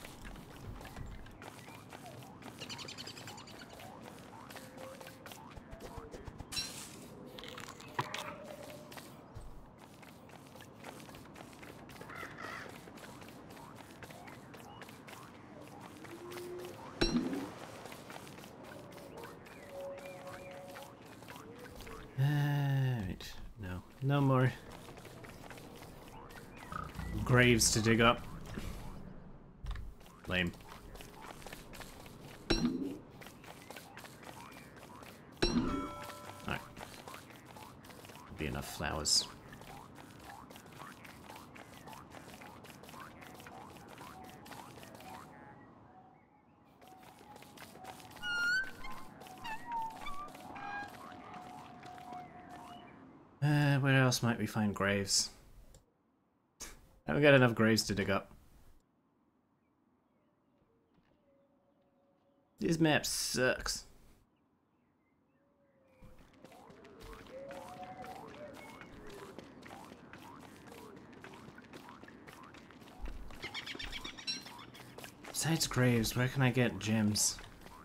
Alright, no, no more graves to dig up. Lame. Alright. Be enough flowers. Uh, where else might we find graves? Haven't got enough graves to dig up. This map sucks. Besides graves, where can I get gems?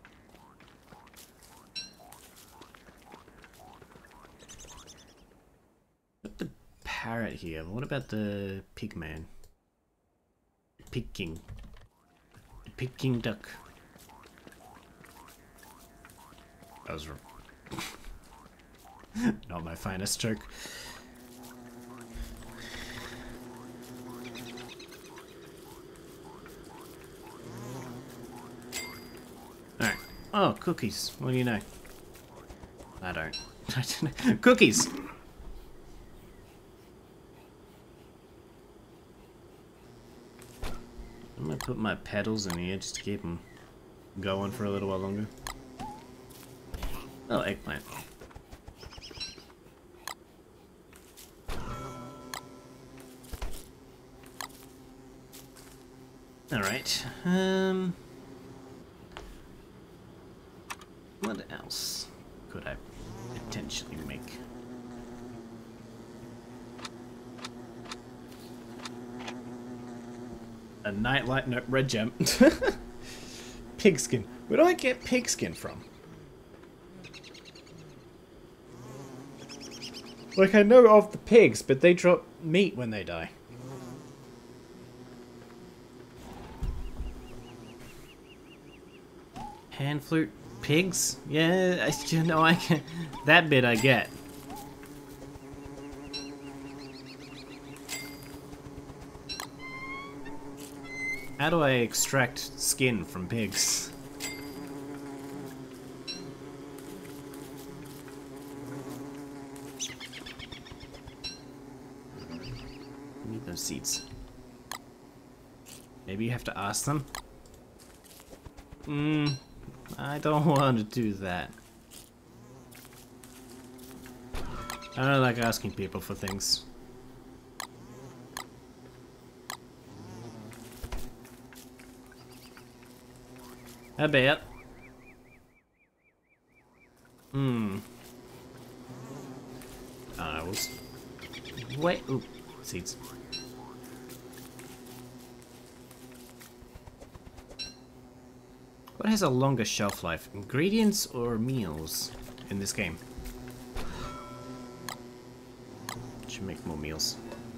Put the parrot here. What about the pig man? Pig king. The pig king duck. That was not my finest joke. Alright. Oh, cookies. What do you know? I don't. I don't know. Cookies! I'm gonna put my pedals in here just to keep them going for a little while longer. Oh, eggplant. Alright, um... what else could I potentially make? A nightlight, no, red gem. Pigskin. Where do I get pigskin from? Like, I know of the pigs, but they drop meat when they die. Hand flute pigs? Yeah, I, you know, I can. That bit I get. How do I extract skin from pigs? I need those seeds. Maybe you have to ask them? Hmm, I don't want to do that. I don't like asking people for things. I bet. Hmm. I was. Wait. Ooh, seeds. What has a longer shelf life? Ingredients or meals in this game? Should make more meals.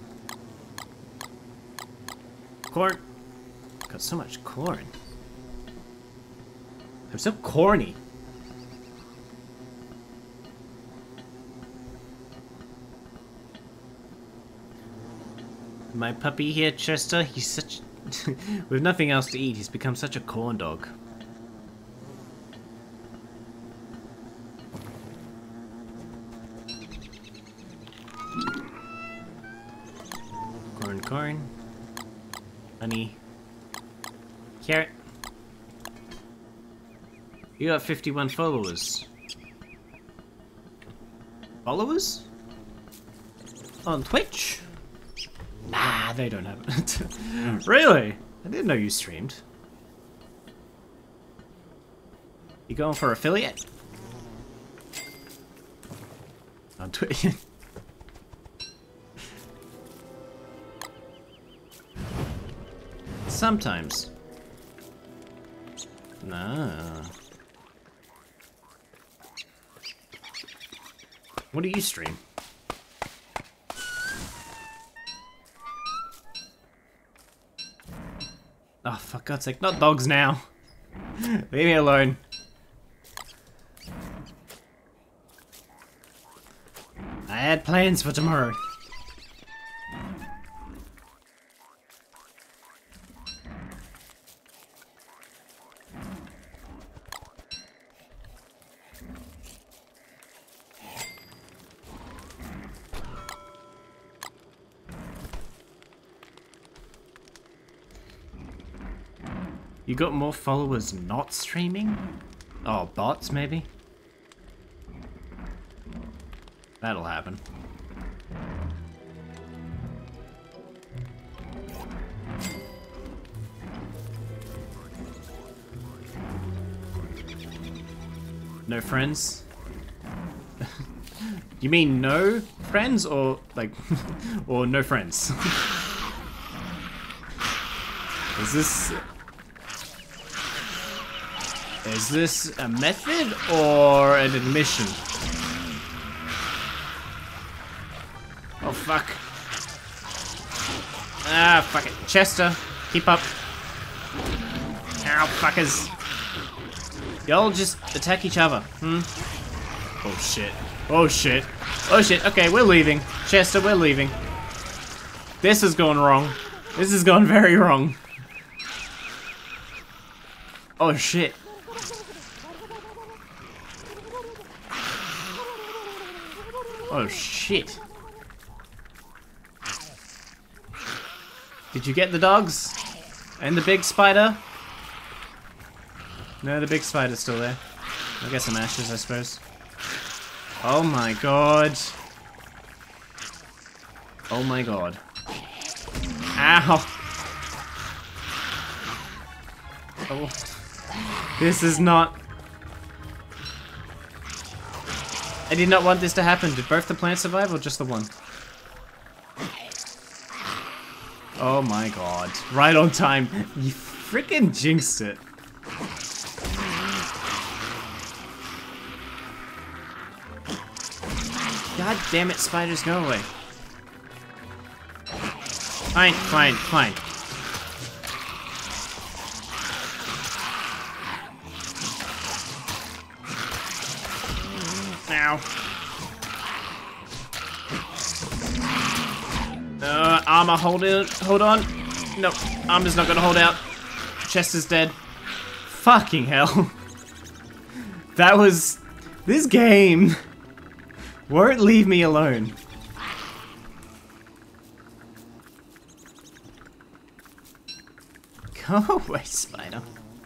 Corn. Got so much corn. I'm so corny. My puppy here, Chester, he's such... with nothing else to eat, he's become such a corn dog. Corn, corn. Honey. Carrot. You got fifty-one followers. Followers? On Twitch? Nah, they don't have it. Really? I didn't know you streamed. You going for affiliate? On Twitch. Sometimes. Nah. What do you stream? Oh, for God's sake, not dogs now. Leave me alone. I had plans for tomorrow. You got more followers not streaming? Oh, bots maybe? That'll happen. No friends? You mean no friends or like, or no friends? Is this... Is this a method or an admission? Oh fuck. Ah, fuck it. Chester, keep up. Ow, fuckers. Y'all just attack each other, hmm? Oh shit. Oh shit. Oh shit. Okay, we're leaving. Chester, we're leaving. This has gone wrong. This has gone very wrong. Oh shit. Oh shit. Did you get the dogs? And the big spider? No, the big spider's still there. I'll get some ashes, I suppose. Oh my god. Oh my god. Ow. Oh. This is not... I did not want this to happen. Did both the plants survive or just the one? Oh my god. Right on time. You freaking jinxed it. God damn it, spiders, go away. Fine, fine, fine. Ow. Uh, armor, hold it, hold on. No, armor's not gonna hold out. Chester's dead. Fucking hell. That was... This game won't leave me alone. Go away, spider.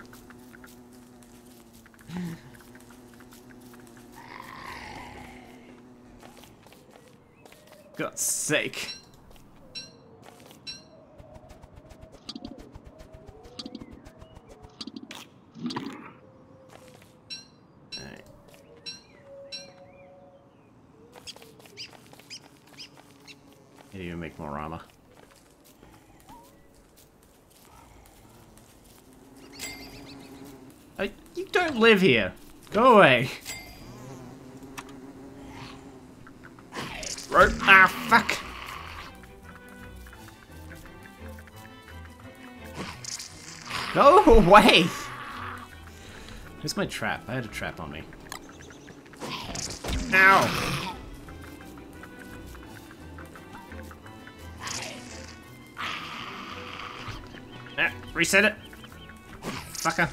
God's sake. Alright. Need to even make more armor. Uh, you don't live here. Go away. Rope. Ah, fuck. Go away. Where's my trap? I had a trap on me. Ow. Ah, reset it. Fucker.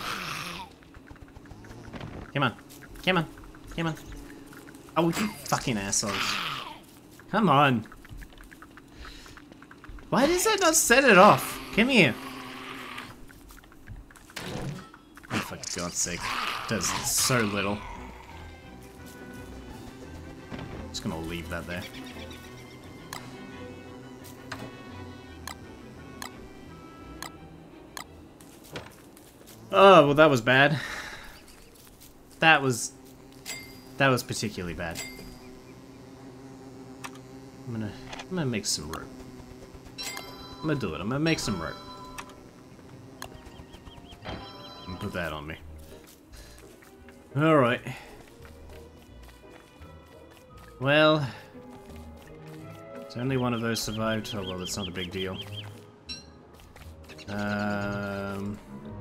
Come on. Come on. Come on. Oh, you fucking assholes. Come on. Why does it not set it off? Come here. Oh, for God's sake. It does so little. Just gonna leave that there. Oh, well that was bad. That was... That was particularly bad. I'm gonna... I'm gonna make some rope. I'm gonna do it. I'm gonna make some rope. And put that on me. Alright. Well... It's only one of those survived. Oh well, that's not a big deal. Um...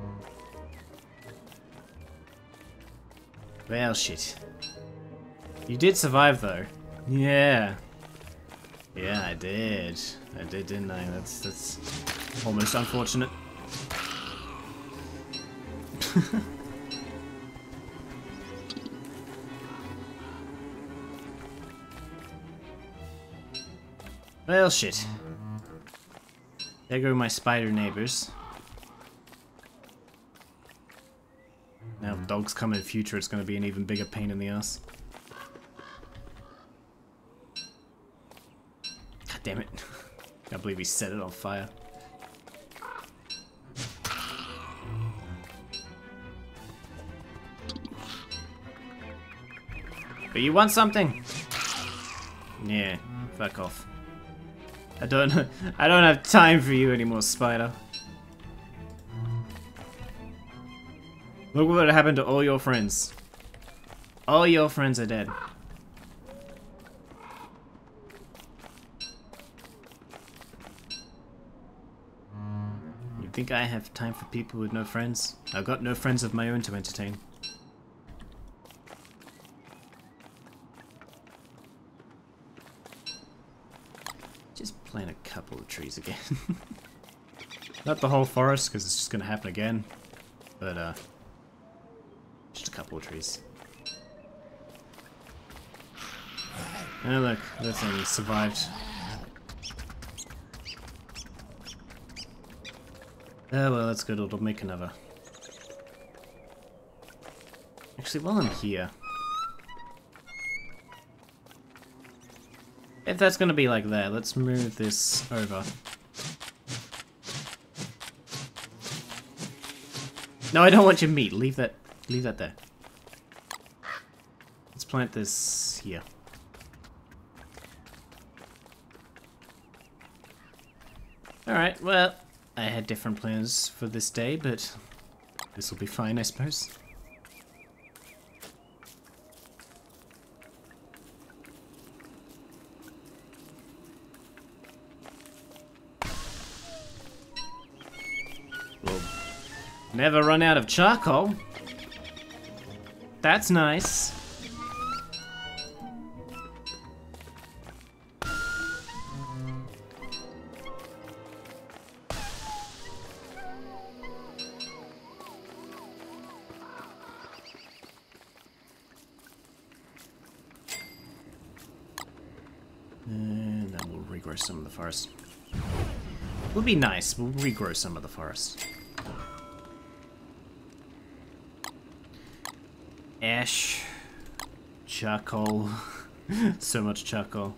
Well, shit. You did survive, though. Yeah. Yeah, I did. I did, didn't I? That's that's almost unfortunate. Well, shit. There go my spider neighbors. Now if dogs come in the future, it's going to be an even bigger pain in the ass. God damn it. Can't believe he set it on fire. But you want something? Yeah, fuck off. I don't I don't have time for you anymore, spider. Look what happened to all your friends. All your friends are dead. You think I have time for people with no friends? I've got no friends of my own to entertain. Just plant a couple of trees again. Not the whole forest, because it's just going to happen again. But, uh... just a couple of trees. Oh look, that thing survived. Oh well, that's good, it'll make another. Actually, while I'm here... if that's gonna be like that, let's move this over. No, I don't want your meat, leave that, leave that there. Let's plant this here. Alright, well, I had different plans for this day, but this will be fine, I suppose. We'll never run out of charcoal. That's nice. And then we'll regrow some of the forest. Would be nice. We'll regrow some of the forest. Ash. Charcoal. So much charcoal.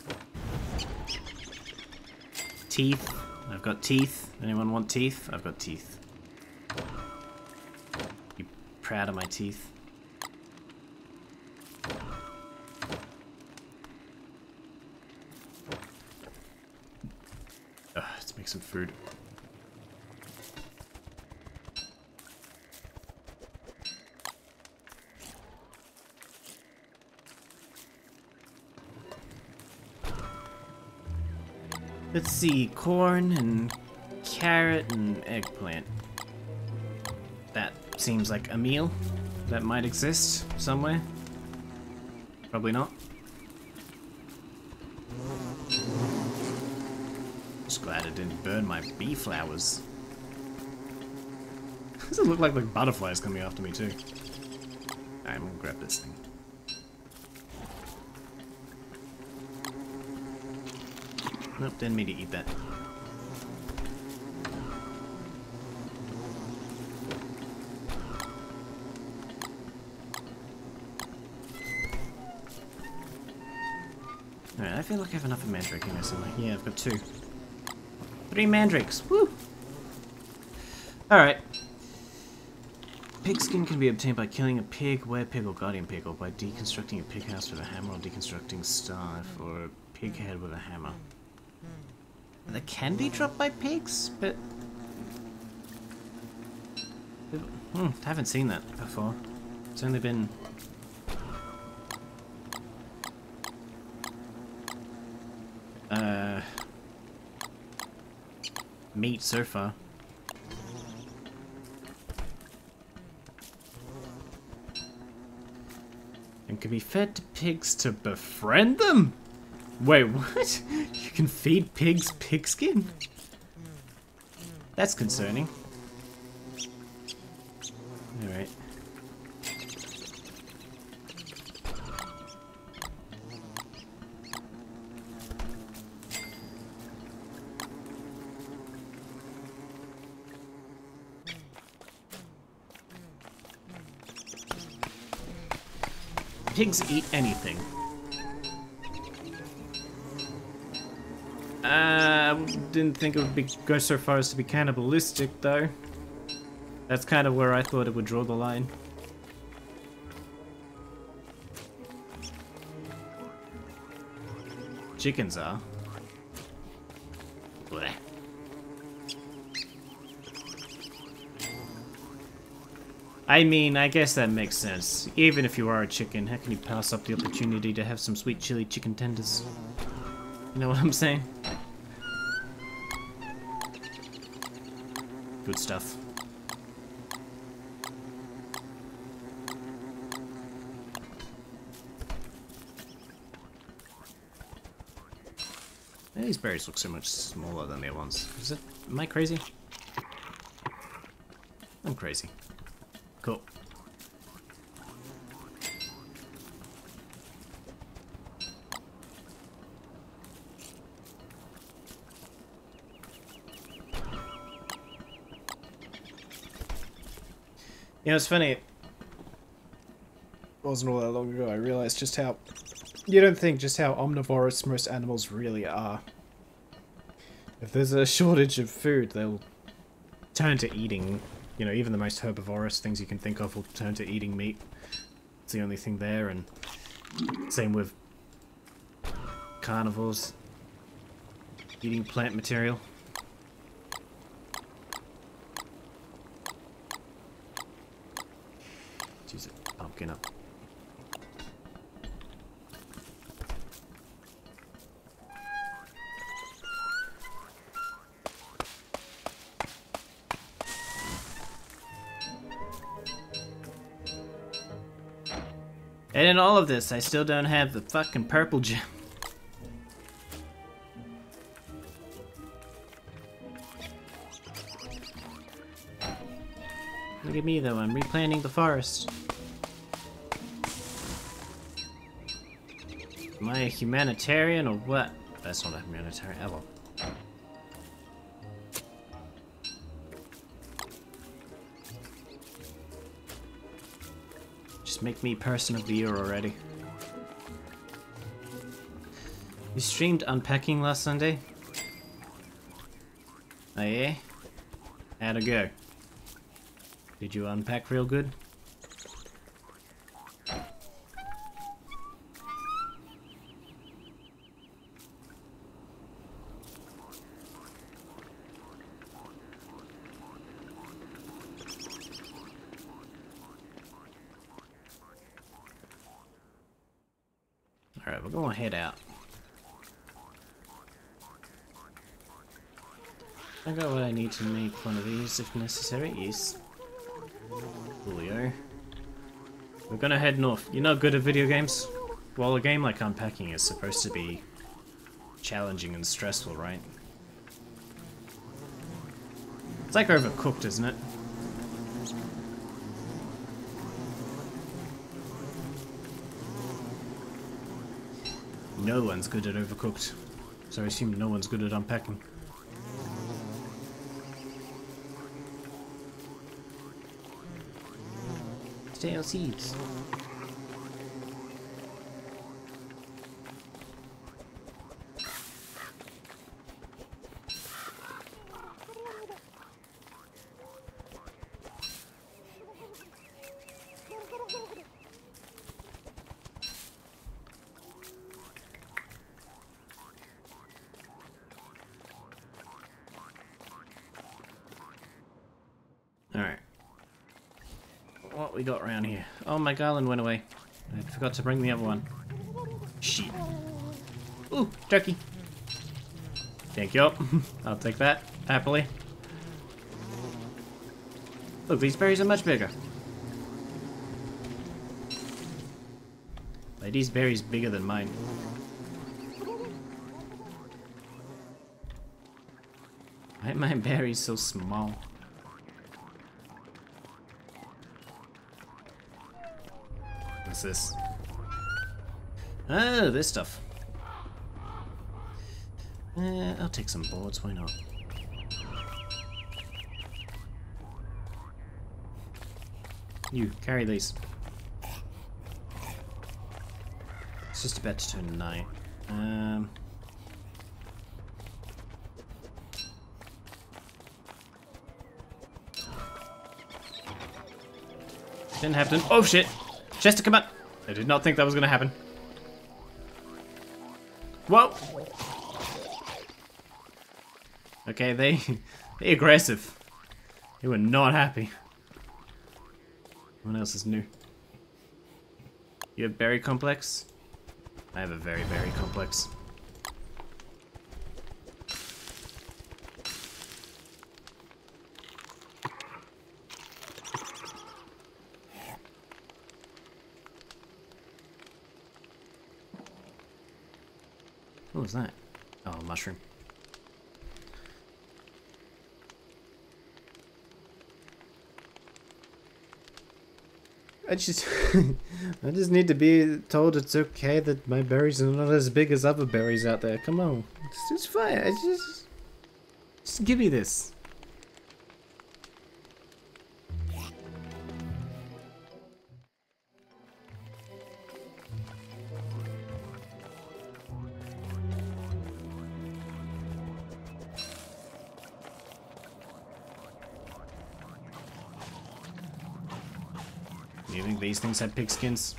Teeth. I've got teeth. Anyone want teeth? I've got teeth. You proud of my teeth? Ugh, let's make some food. Let's see, corn and carrot and eggplant. That seems like a meal that might exist somewhere. Probably not. Just glad it didn't burn my bee flowers. Does it look like the butterflies coming after me too? Alright, I'm gonna grab this thing. Nope, didn't mean to eat that. Alright, I feel like I have enough of mandrake in there somewhere. Yeah, I've got two. Three mandrakes. Woo! Alright. Pig skin can be obtained by killing a pig, were-pig, or guardian pig, or by deconstructing a pig house with a hammer, or deconstructing staff, or a pig head with a hammer. They can be dropped by pigs, but... Hmm, I haven't seen that before. It's only been... Uh... meat so far. And can be fed to pigs to befriend them? Wait, what? You can feed pigs pigskin? That's concerning. Alright. pigs eat anything? I uh, didn't think it would be, go so far as to be cannibalistic, though. That's kind of where I thought it would draw the line. Chickens are. Blech. I mean, I guess that makes sense. Even if you are a chicken, how can you pass up the opportunity to have some sweet chili chicken tenders? You know what I'm saying? Good stuff. These berries look so much smaller than the other ones. Is it? Am I crazy? I'm crazy. Cool. You know, it's funny. It wasn't all that long ago I realized just how... You don't think just how omnivorous most animals really are. If there's a shortage of food, they'll turn to eating. You know, even the most herbivorous things you can think of will turn to eating meat. It's the only thing there, and same with carnivores eating plant material. Use a pumpkin up. And in all of this, I still don't have the fucking purple gem. Look at me though, I'm replanting the forest. Am I a humanitarian or what? That's not a humanitarian, ever. Just make me person of the year already. You streamed unpacking last Sunday? Oh yeah? How'd it go? Did you unpack real good? Alright, we're gonna head out. I got what I need to make one of these if necessary, yes. Coolio. We're gonna head north. You're not good at video games? Well, a game like unpacking is supposed to be challenging and stressful, right? It's like Overcooked, isn't it? No one's good at Overcooked, so I assume no one's good at unpacking. Stale seeds. Alright. What we got around here? Oh, my garland went away. I forgot to bring the other one. Shit. Ooh, turkey. Thank you. I'll take that, happily. Look, these berries are much bigger. Are these berries bigger than mine? Why are my berries so small? What's this? Oh, this stuff. Eh, I'll take some boards, why not? You, carry these. just about to turn night. Um... Didn't happen. Oh shit! Chester, come on! I did not think that was gonna happen. Whoa! Okay, they they aggressive. They were not happy. Everyone else is new. You have berry complex? I have a very berry complex. What was that? Oh, a mushroom. I just, I just need to be told it's okay that my berries are not as big as other berries out there. Come on, it's, it's fine. I just, just give me this. Do you think these things have pigskins?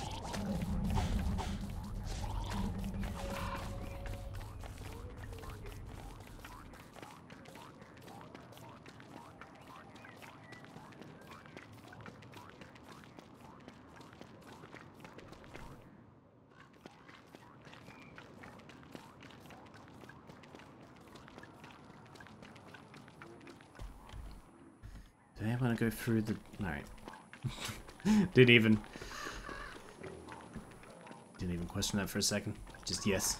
Do I want to go through the... Alright. Didn't even... Didn't even question that for a second. Just yes.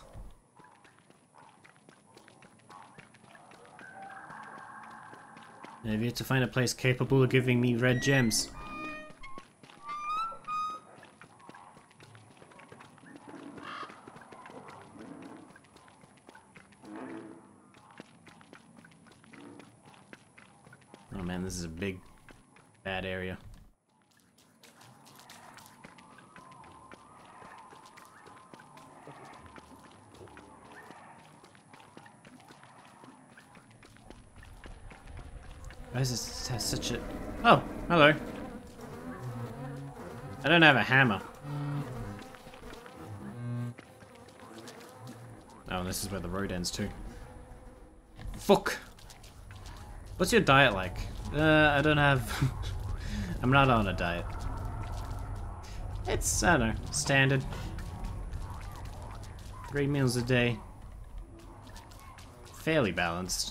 I have yet to find a place capable of giving me red gems. Oh man, this is a big, bad area. Why does this have such a... Oh, hello. I don't have a hammer. Oh, and this is where the road ends too. Fuck! What's your diet like? Uh, I don't have... I'm not on a diet. It's, I don't know, standard. Three meals a day. Fairly balanced.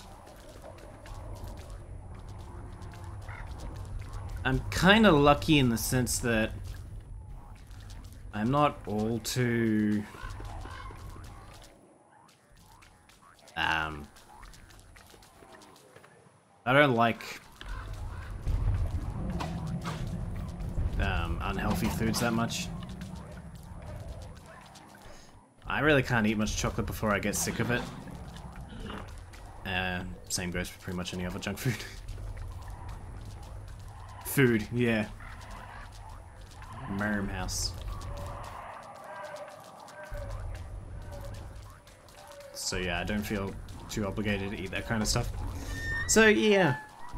I'm kind of lucky in the sense that I'm not all too um I don't like um unhealthy foods that much. I really can't eat much chocolate before I get sick of it. Uh, same goes for pretty much any other junk food. Food, yeah. Merm house. So yeah, I don't feel too obligated to eat that kind of stuff. So yeah.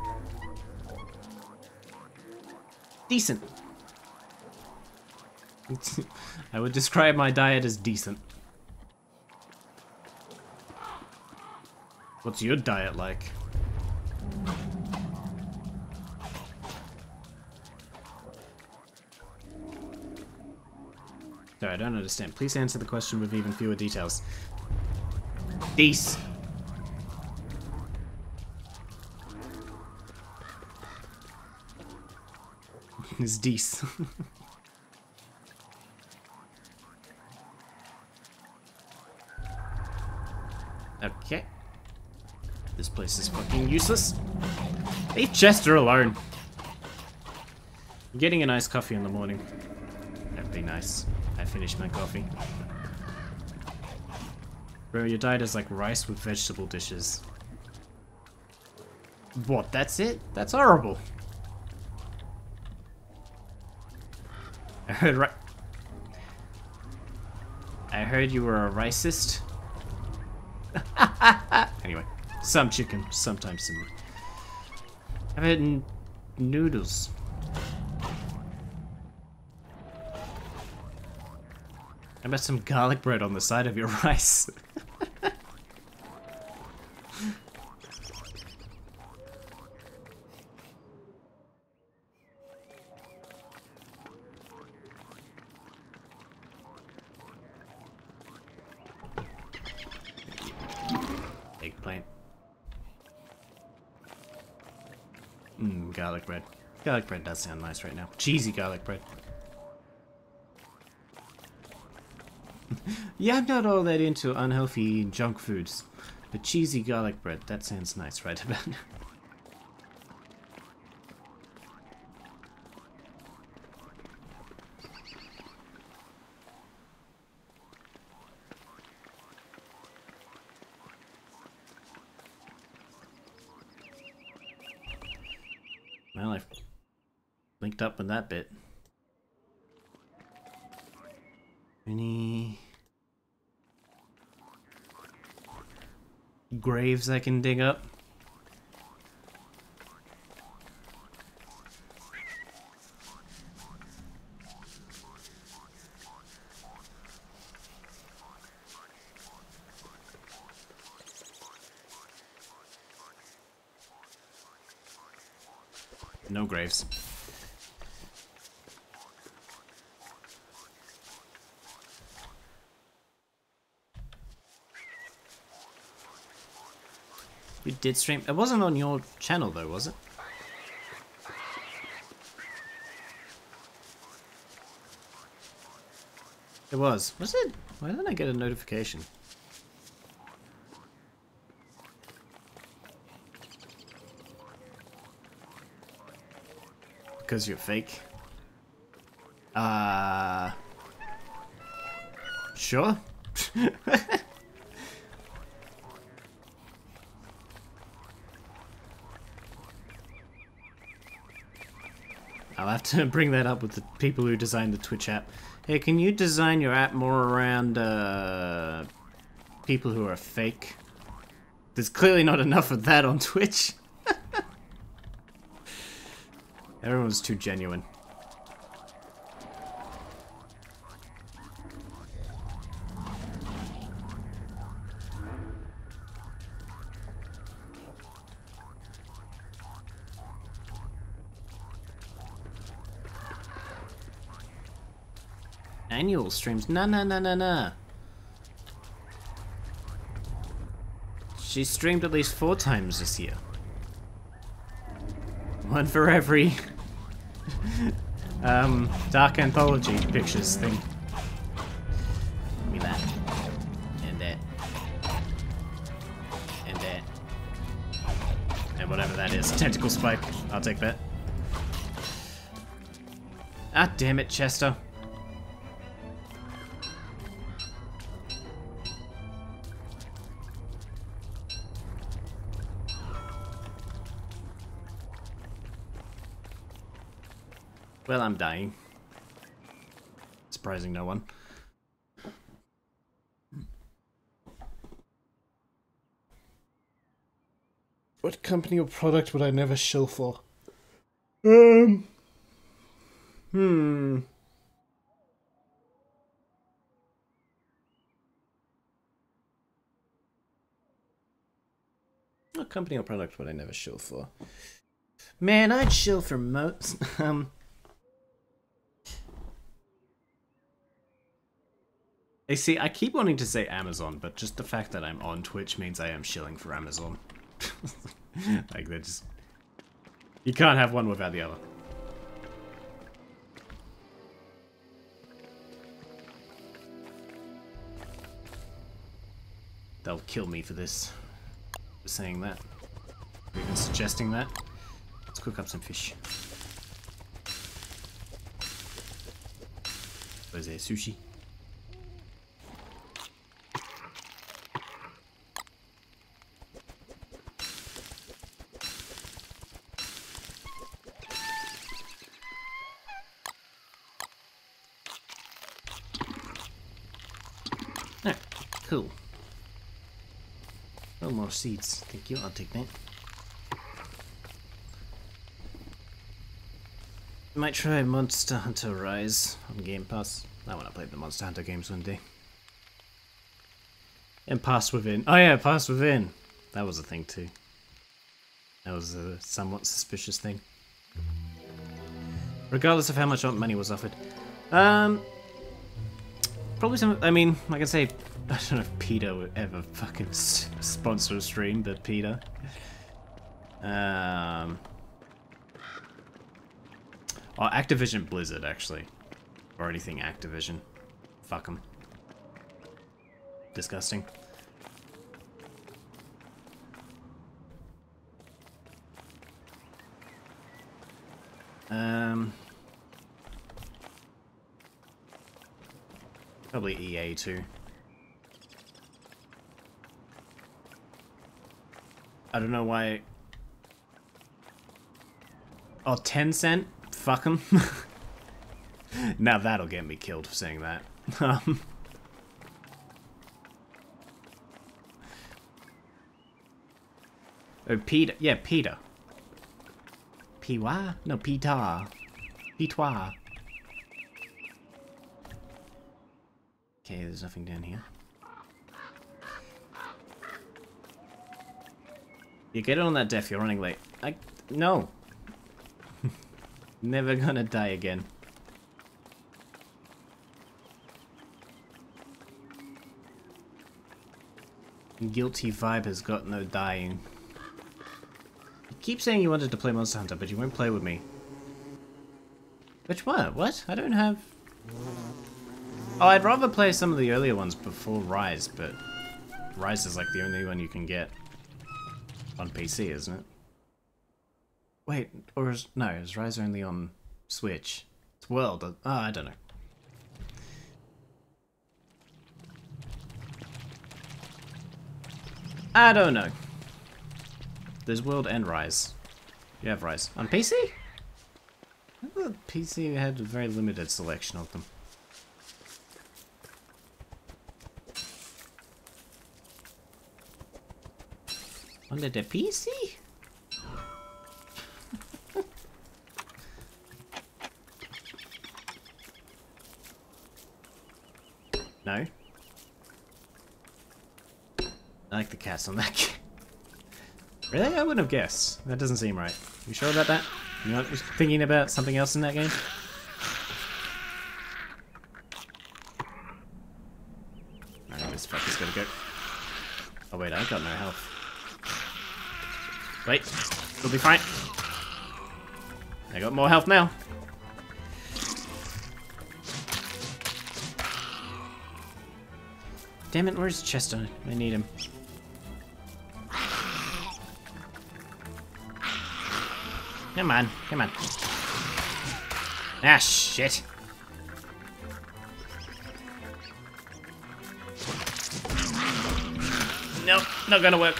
Decent. I would describe my diet as decent. What's your diet like? Sorry, I don't understand. Please answer the question with even fewer details. Dece. It's Dece. Okay. This place is fucking useless. Leave Chester alone. I'm getting a nice coffee in the morning. That'd be nice. I finished my coffee. Bro, your diet is like rice with vegetable dishes. What, that's it? That's horrible. I heard right. I heard you were a racist. Anyway, some chicken, sometimes similar. I've had noodles. How about some garlic bread on the side of your rice? Eggplant. Mmm, garlic bread. Garlic bread does sound nice right now. Cheesy garlic bread. Yeah, I'm not all that into unhealthy junk foods, but cheesy garlic bread, that sounds nice right about now. Well, I've linked up with that bit. Any graves I can dig up? No graves. You did stream? It wasn't on your channel though, was it? It was. Was it? Why didn't I get a notification? Because you're fake? Uh... Sure? I'll have to bring that up with the people who designed the Twitch app. Hey, can you design your app more around uh, people who are fake? There's clearly not enough of that on Twitch. Everyone's too genuine. Annual streams? Nah, nah, nah, nah, nah. She streamed at least four times this year. One for every um, Dark Anthology pictures thing. Give me that. And that. And that. And whatever that is. Tentacle spike. I'll take that. Ah, damn it, Chester. Well, I'm dying. Surprising no one. What company or product would I never shill for? Um... Hmm... What company or product would I never shill for? Man, I'd shill for most... um... You see, I keep wanting to say Amazon, but just the fact that I'm on Twitch means I am shilling for Amazon. Like, they're just... You can't have one without the other. They'll kill me for this. For saying that. For even suggesting that. Let's cook up some fish. Where's there? Sushi? Cool. Oh, more seeds. Thank you. I'll take that. Might try Monster Hunter Rise on Game Pass. I want to play the Monster Hunter games one day. And Pass Within. Oh yeah, Pass Within. That was a thing too. That was a somewhat suspicious thing. Regardless of how much money was offered. Um, probably some. I mean, like I say, I don't know if Peter would ever fucking sponsor a stream, but Peter. Um. Oh, Activision Blizzard, actually. Or anything Activision. Fuck them. Disgusting. Um... Probably E A too. I don't know why... Oh, ten cent? Fuck him. Now that'll get me killed for saying that. Um, oh, Peter. Yeah, Peter. P-wa? No, Peter. Pitois. Okay, there's nothing down here. You get it on that death, you're running late. I... No. Never gonna die again. Guilty vibe has got no dying. You keep saying you wanted to play Monster Hunter, but you won't play with me. Which one? What? I don't have... Oh, I'd rather play some of the earlier ones before Rise, but Rise is like the only one you can get on P C, isn't it? Wait, or is... No, is Rise only on Switch? It's World. Oh, I don't know. I don't know. There's World and Rise. You have Rise. On P C? I thought P C had a very limited selection of them. Under the P C? No. I like the cats on that game. Really? I wouldn't have guessed. That doesn't seem right. You sure about that? You're not thinking about something else in that game? Alright, this fucker's gotta go. Oh wait, I've got no health. Wait, we'll be fine. I got more health now. Damn it, where's Chester? I need him. Come on, come on. Ah, shit. Nope, not gonna work.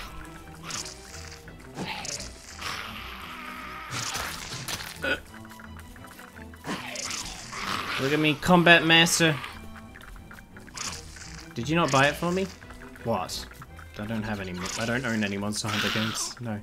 Uh. Look at me, combat master. Did you not buy it for me? What? I don't have any. I don't own any Monster Hunter games. No.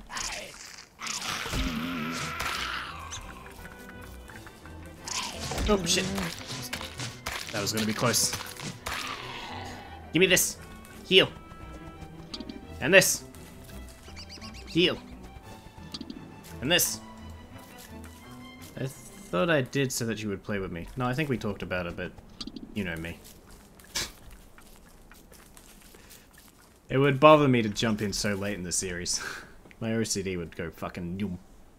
Oh shit! That was gonna be close. Give me this. Heal. And this. Heal. And this. I thought I did so that you would play with me. No, I think we talked about it, but you know me. It would bother me to jump in so late in the series. My O C D would go fucking yum.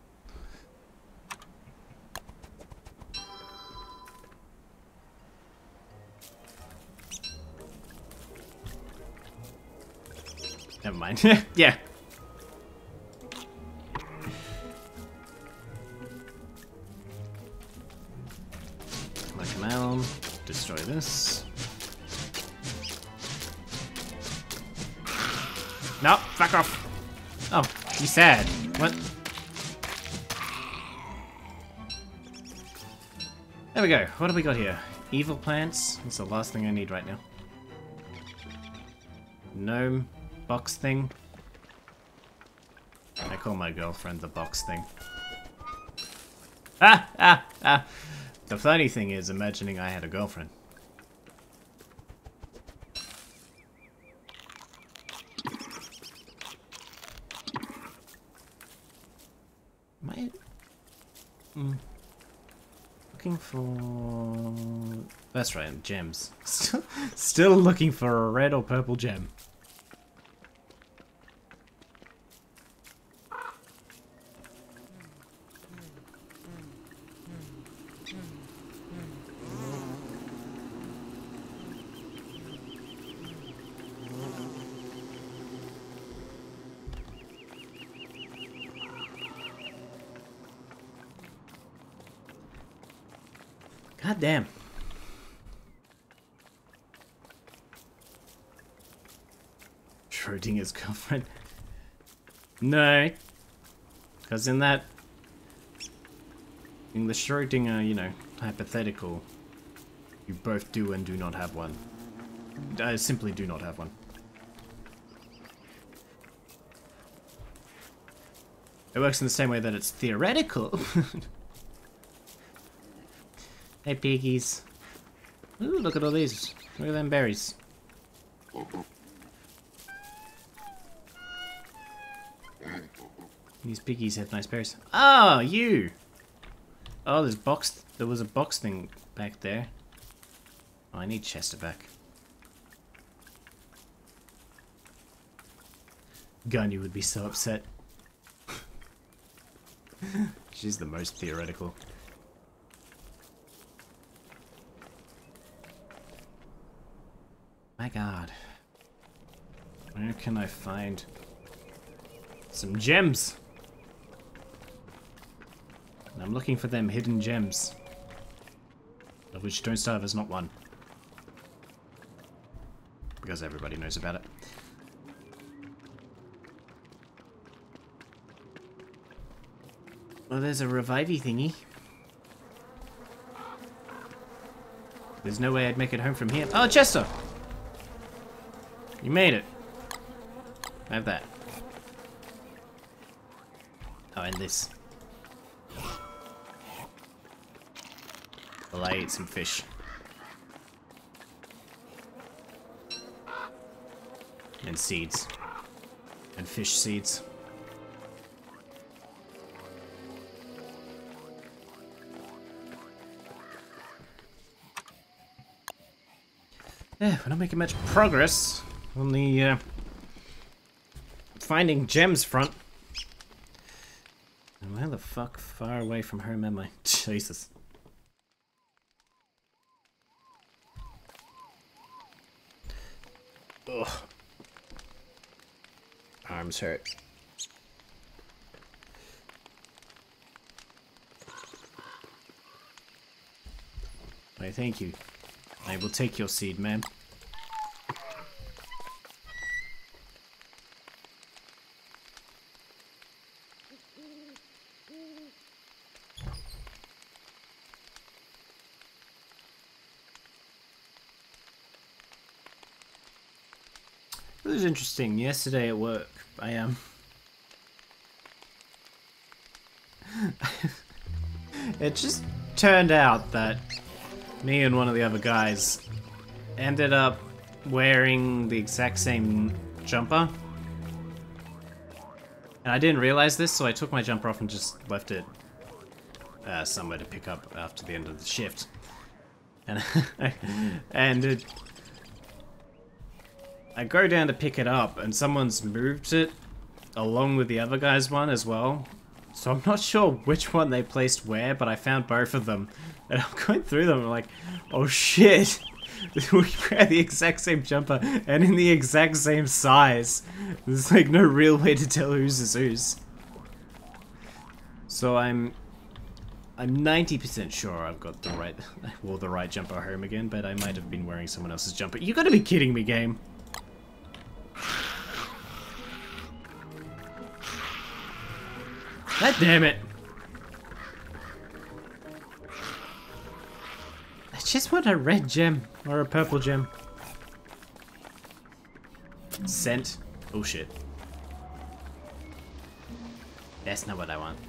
Never mind. Yeah. Come on, destroy this. No, fuck off. Oh, he's sad. What? There we go. What have we got here? Evil plants. That's the last thing I need right now. gnome box thing. I call my girlfriend the box thing. Ah! Ah! Ah! The funny thing is imagining I had a girlfriend. Am I... Mm. Looking for... That's right, gems. Still, still looking for a red or purple gem. God damn. Schrodinger's girlfriend. No. Because in that... In the Schrodinger, you know, hypothetical, you both do and do not have one. I simply do not have one. It works in the same way that it's theoretical. Hey, piggies. Ooh, look at all these. Look at them berries. These piggies have nice berries. Oh, you! Oh, there's box. There was a box thing back there. Oh, I need Chester back. Gunny would be so upset. She's the most theoretical. My god. Where can I find some gems? I'm looking for them hidden gems. Of which Don't Starve is not one. Because everybody knows about it. Well, there's a revivey thingy. There's no way I'd make it home from here. Oh, Chester! You made it. I have that. Oh, and this. Well, I ate some fish. And seeds. And fish seeds. Yeah, we're not making much progress on the uh, finding gems front. And where the fuck far away from home am I? Jesus. Ugh. Arms hurt. Why, thank you. I will take your seed, ma'am. It was interesting. Yesterday at work, I um, it just turned out that me and one of the other guys ended up wearing the exact same jumper. And I didn't realize this, so I took my jumper off and just left it uh, somewhere to pick up after the end of the shift. And, and it, I go down to pick it up, and someone's moved it along with the other guy's one as well. So I'm not sure which one they placed where, but I found both of them. And I'm going through them, I'm like, oh shit! We wear the exact same jumper, and in the exact same size. There's like no real way to tell whose is whose. So I'm... I'm ninety percent sure I've got the right... I wore the right jumper home again, but I might have been wearing someone else's jumper. You gotta be kidding me, game! God damn it! I just want a red gem or a purple gem. Scent. Oh shit. That's not what I want.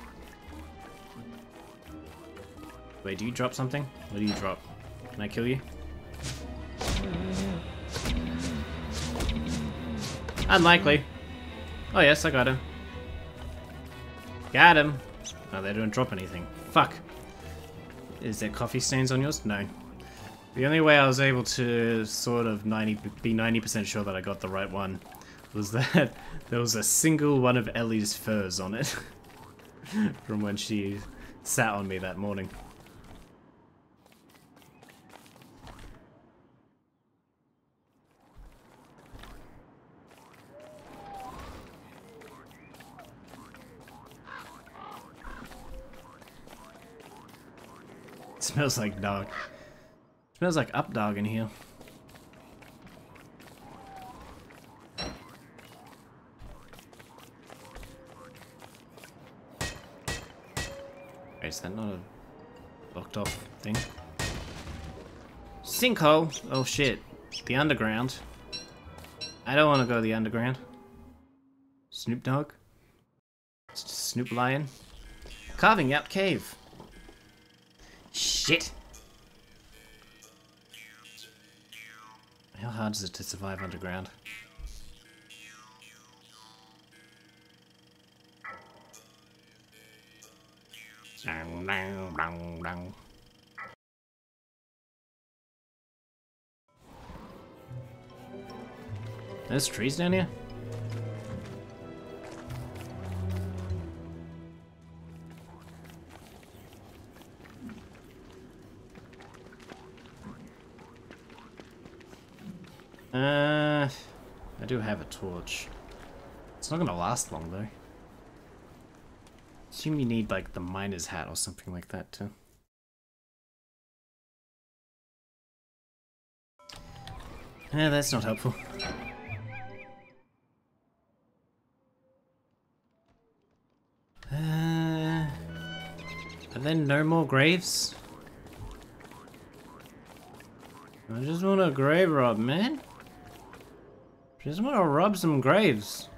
Wait, do you drop something? What do you drop? Can I kill you? Unlikely. Oh yes, I got him. Got him. Oh, they don't drop anything. Fuck. Is there coffee stains on yours? No. The only way I was able to sort of ninety be ninety percent sure that I got the right one was that there was a single one of Ellie's furs on it from when she sat on me that morning. It smells like dog. It smells like up dog in here. Wait, is that not a blocked off thing? Sinkhole! Oh shit. The underground. I don't want to go to the underground. Snoop Dogg? Snoop Lion? Carving out cave. Shit! How hard is it to survive underground? There's trees down here? Uh, I do have a torch. It's not gonna last long though. Assume you need like the miner's hat or something like that too. Yeah, that's not helpful. Uh, are there no more graves? I just want a grave rob, man. Just want to rob some graves.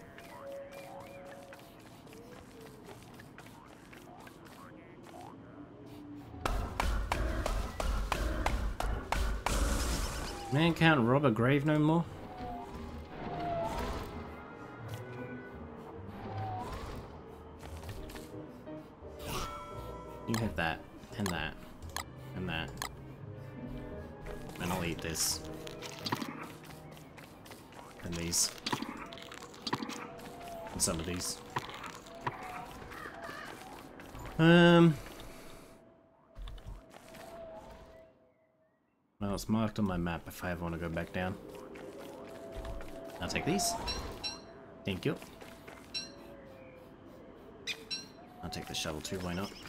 Man can't rob a grave no more. You have that, and that, and that. And I'll eat this. And these. And some of these. Um. Well, it's marked on my map if I ever want to go back down. I'll take these. Thank you. I'll take the shovel too, why not?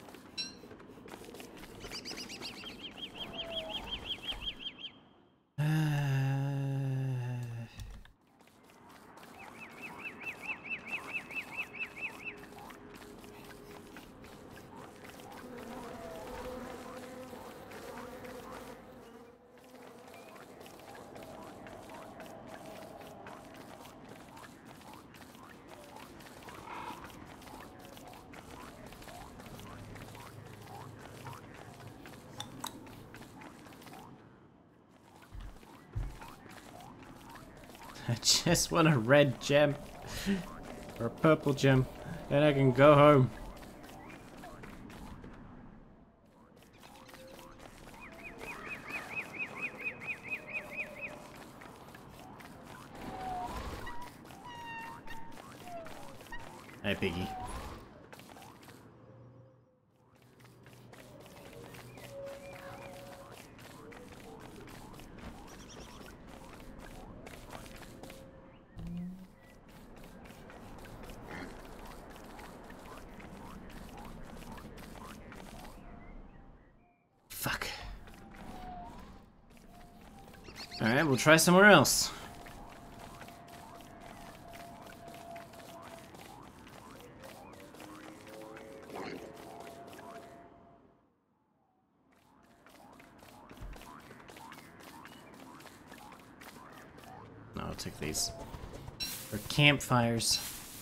I just want a red gem. Or a purple gem. Then I can go home. Hey, piggy. Fuck. Alright, we'll try somewhere else. take these. For campfires.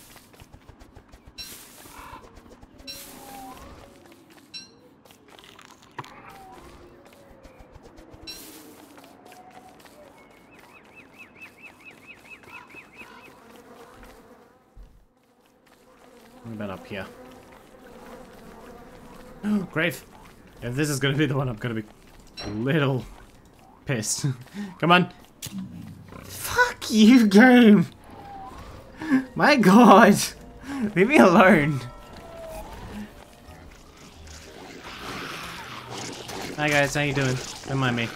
What about up here? Oh, grave. If this is gonna be the one, I'm gonna be a little pissed. Come on. Fuck you, game. My god. Leave me alone. Hi guys, how you doing? Don't mind me.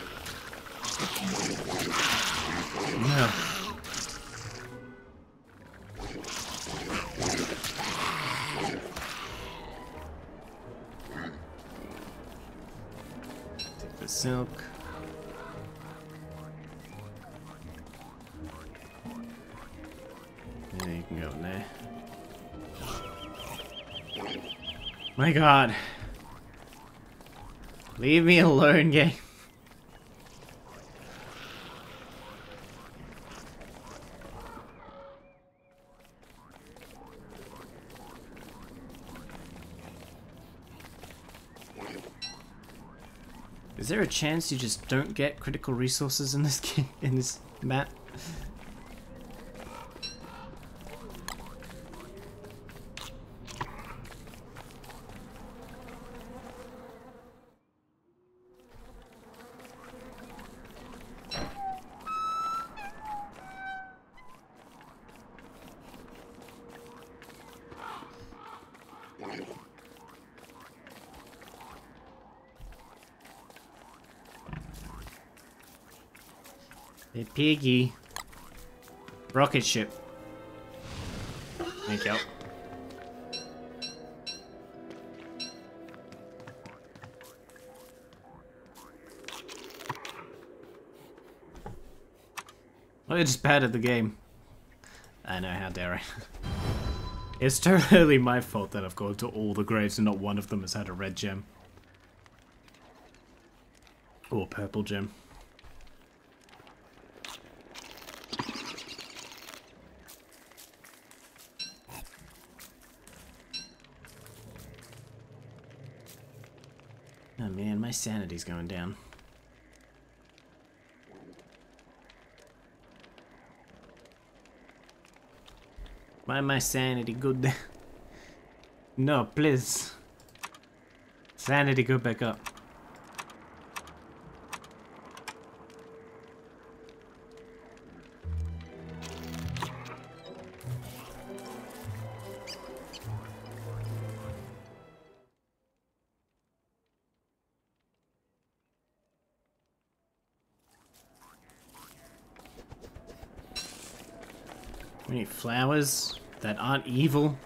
No. Take the silk. Yeah, you can go in there. My god. Leave me alone, game. Is there a chance you just don't get critical resources in this game, in this map? Hey, piggy. Rocket ship. Thank you. Oh, you're just bad at the game. I know, how dare I. It's totally my fault that I've gone to all the graves and not one of them has had a red gem. Or a purple gem. Oh man, my sanity's going down. Why my sanity good? No, please. Sanity go back up. We need flowers that aren't evil.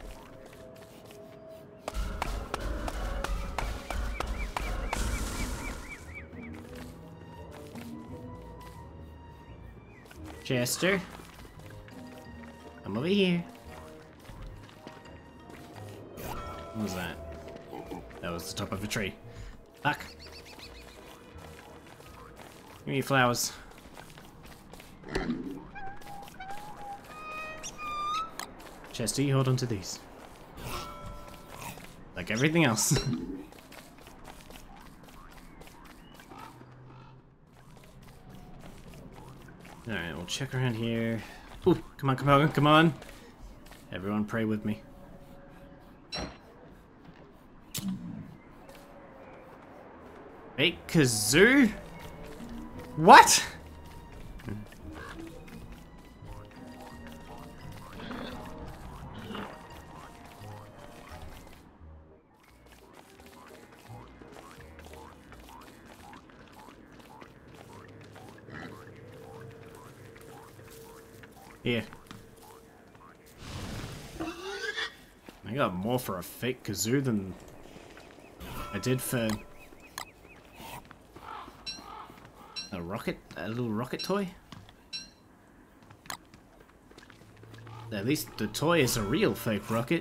Chester, I'm over here. What was that? That was the top of a tree. Fuck. Give me flowers. Chester, you hold on to these. Like everything else. Alright, we'll check around here. Ooh, come on, come on, come on. Everyone pray with me. Fake kazoo? What? Here. I got more for a fake kazoo than I did for a rocket, a little rocket toy. At least the toy is a real fake rocket.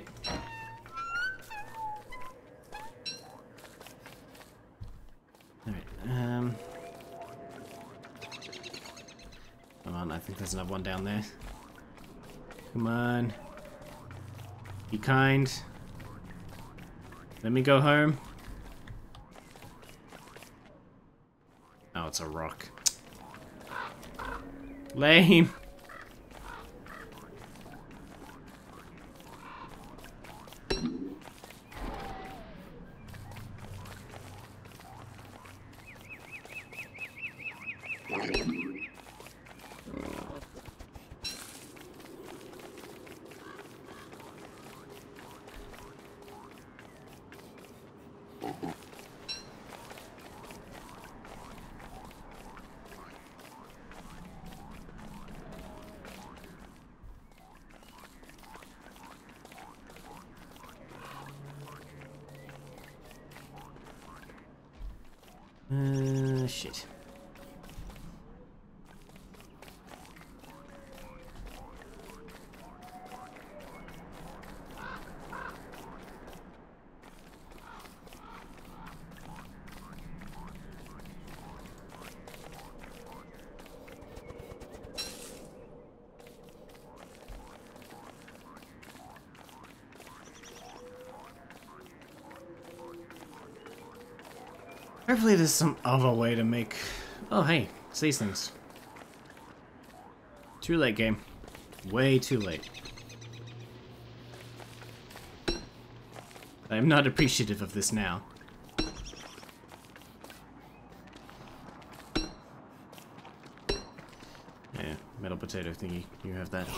Alright, um... come on. on, I think there's another one down there. Come on. Be kind. Let me go home. Oh, it's a rock. Lame. Uh, shit. Hopefully there's some other way to make... Oh, hey, it's these things. Too late, game. Way too late. I'm not appreciative of this now. Yeah, metal potato thingy. You have that.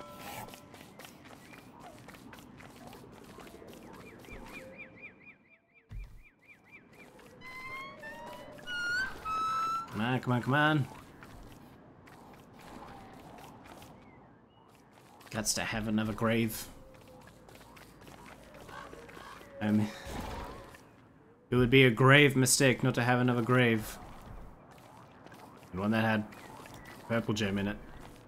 Come on, come on, come on. Gots to have another grave. Um, it would be a grave mistake not to have another grave. And one that had purple gem in it.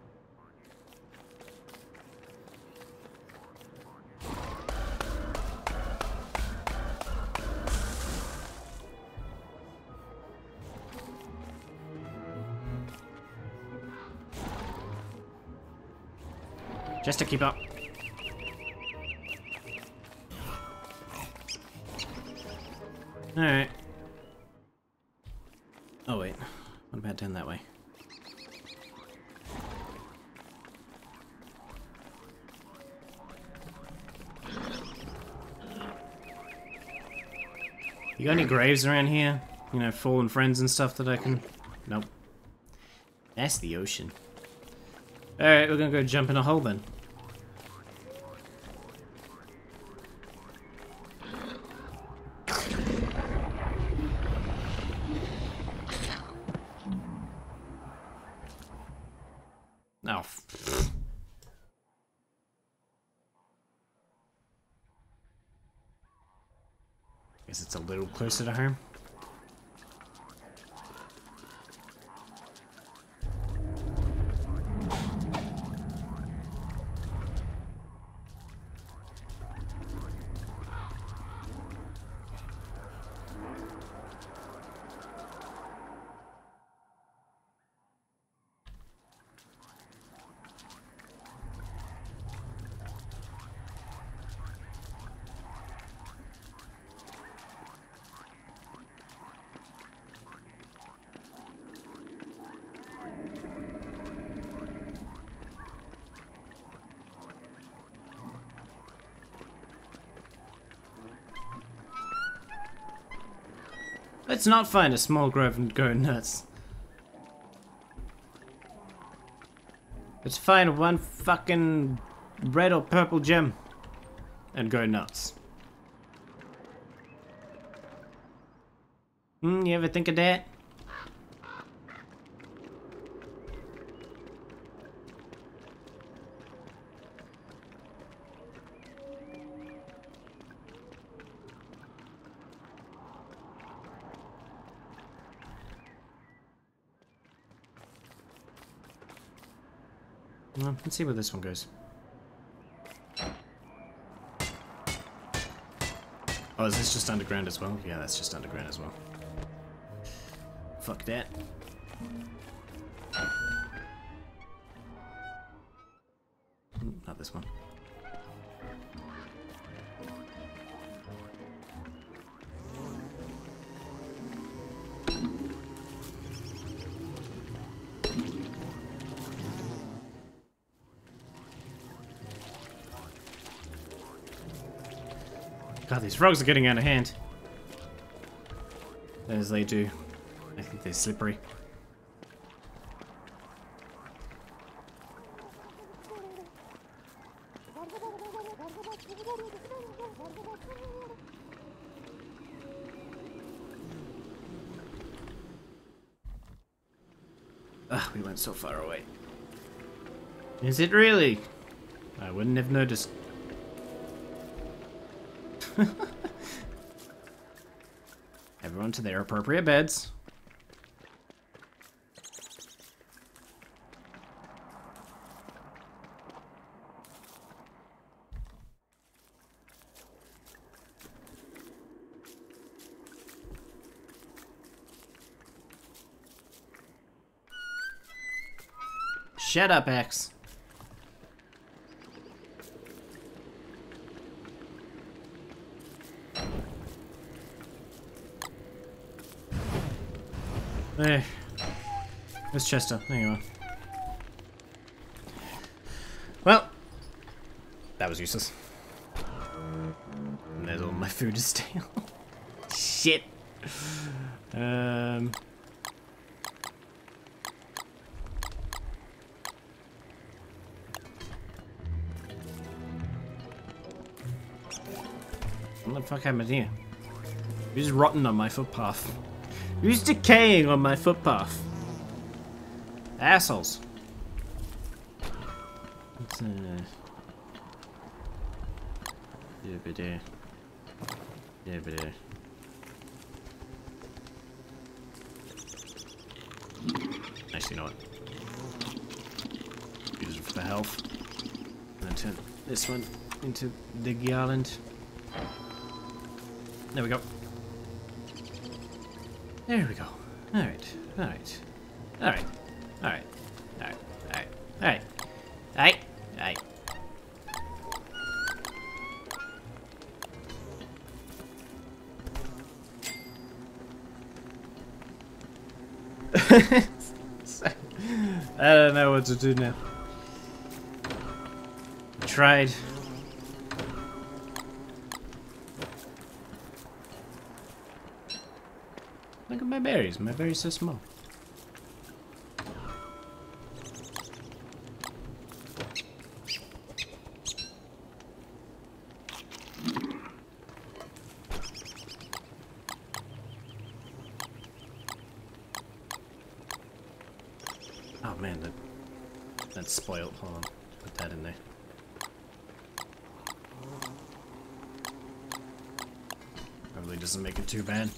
Just to keep up. Alright. Oh wait, what about down that way? You got any graves around here? You know, fallen friends and stuff that I can... Nope. That's the ocean. Alright, we're gonna go jump in a hole then. Oh. Guess it's a little closer to home. Let's not find a small grove and go nuts. Let's find one fucking red or purple gem and go nuts. Hmm, you ever think of that? Well, let's see where this one goes. Oh, is this just underground as well? Yeah, that's just underground as well. Fuck that. not this one. God, these frogs are getting out of hand. As they do. I think they're slippery. Ah, we went so far away. Is it really? I wouldn't have noticed. Everyone to their appropriate beds. Shut up, X. There. There's Chester. There you are. Well, that was useless. And there's all my food is stale. Shit. Um. What the fuck happened here? Who's rotten on my footpath? Who's decaying on my footpath? Assholes. Let's, uh... over there. Over there. Actually, you know what? Use it for the health. And then turn this one into the garland. There we go. There we go. Alright, alright. Alright. Alright. Alright. Alright. Alright. Alright. Alright. I don't know what to do now. I tried. Look at my berries. My berries are so small. Oh man, that that's spoiled. Hold on, put that in there. Probably doesn't make it too bad.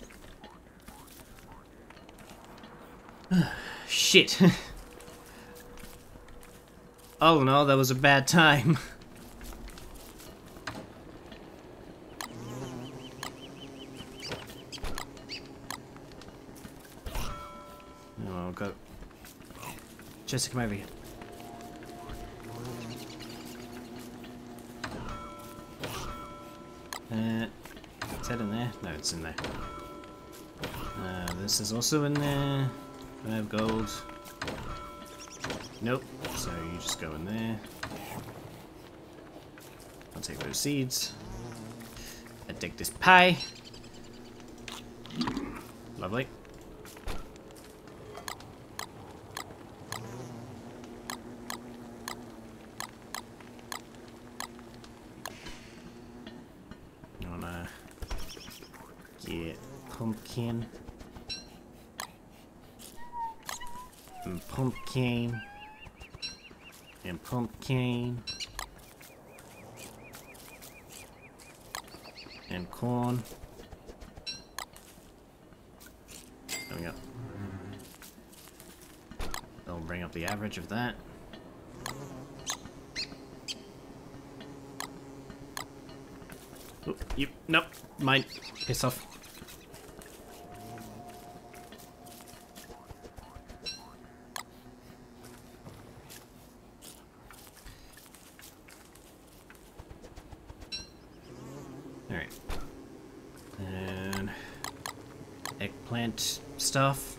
Shit. Oh no, that was a bad time. Oh, go. Jessica, come over here. Uh, is that in there? No, it's in there. Uh, this is also in there. I have gold. Nope. So you just go in there. I'll take those seeds. I take this pie. Lovely. You wanna get pumpkin. And pumpkin. And pumpkin. And corn. There we go. That'll bring up the average of that. Oh, you, nope, mine. Piss off. Alright. And eggplant stuff.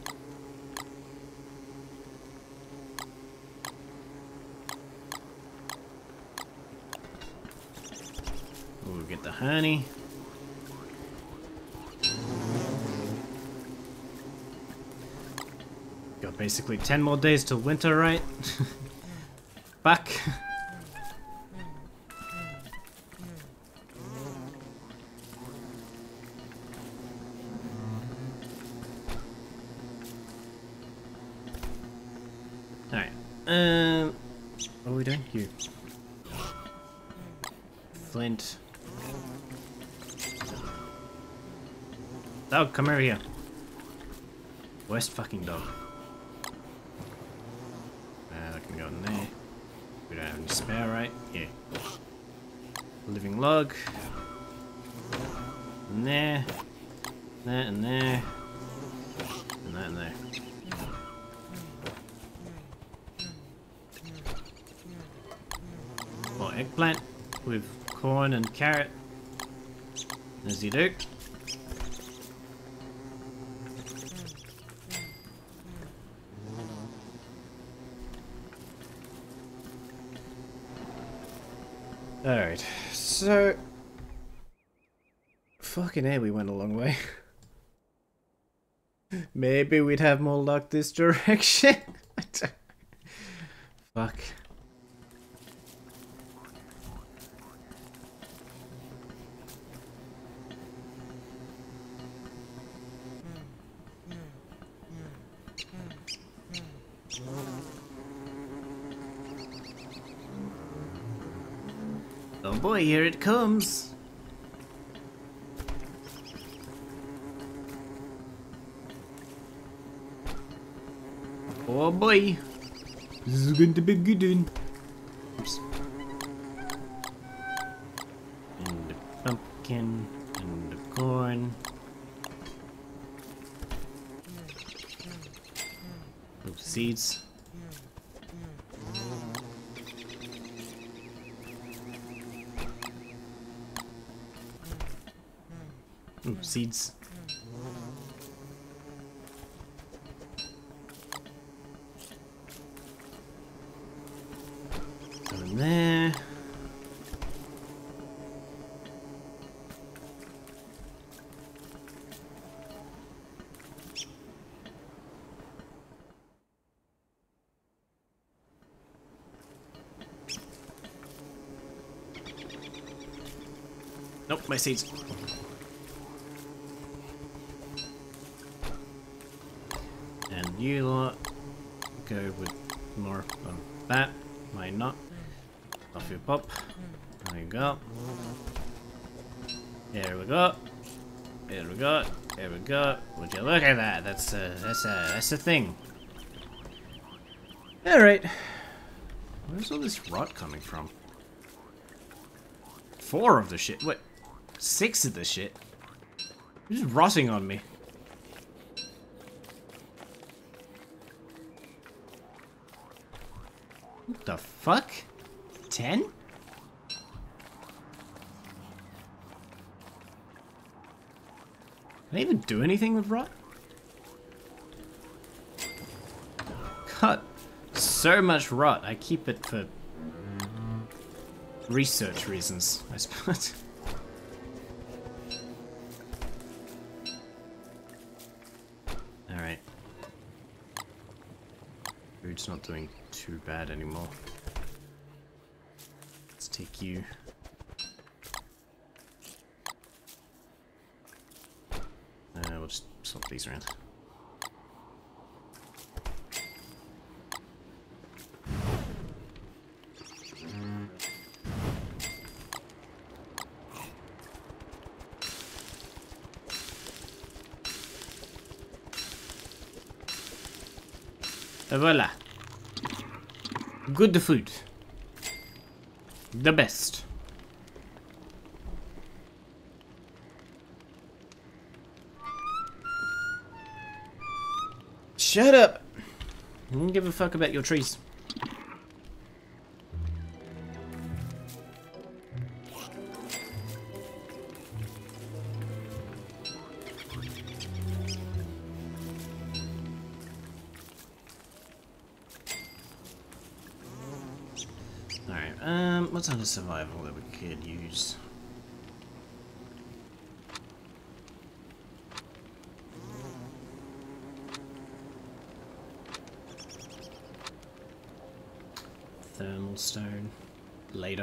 We'll get the honey. Got basically ten more days till winter, right? Back. Alright. Um, what are we doing? You. Flint. Dog, come over here. Worst fucking dog. Uh, that can go in there. We don't have any spare, right? Yeah. Living log. In there. That and there. And that and there. More eggplant with corn and carrot. As you do. Alright, so... Fucking hell, we went a long way. Maybe we'd have more luck this direction? Fuck. Oh boy, here it comes. Oh boy. This is going to be good one. Oops. And the pumpkin and the corn. Those seeds. Ooh, seeds. Go in there. Nope, my seeds. And you lot go with more of that. Why not? Off you pop. There you go. There we go. There we go. There we go. Would you look at that? That's a that's a that's a thing. All right. Where's all this rot coming from? Four of the shit. What? Six of the shit. It's just rotting on me. What the fuck? Ten? Can I even do anything with rot? Got so much rot. I keep it for research reasons, I suppose. Alright. Food's not doing too bad anymore. Let's take you. Uh, we'll just swap these around. Voila. Good food. The best. Shut up. I don't give a fuck about your trees. um, what's under survival that we could use? Thermal stone. Later.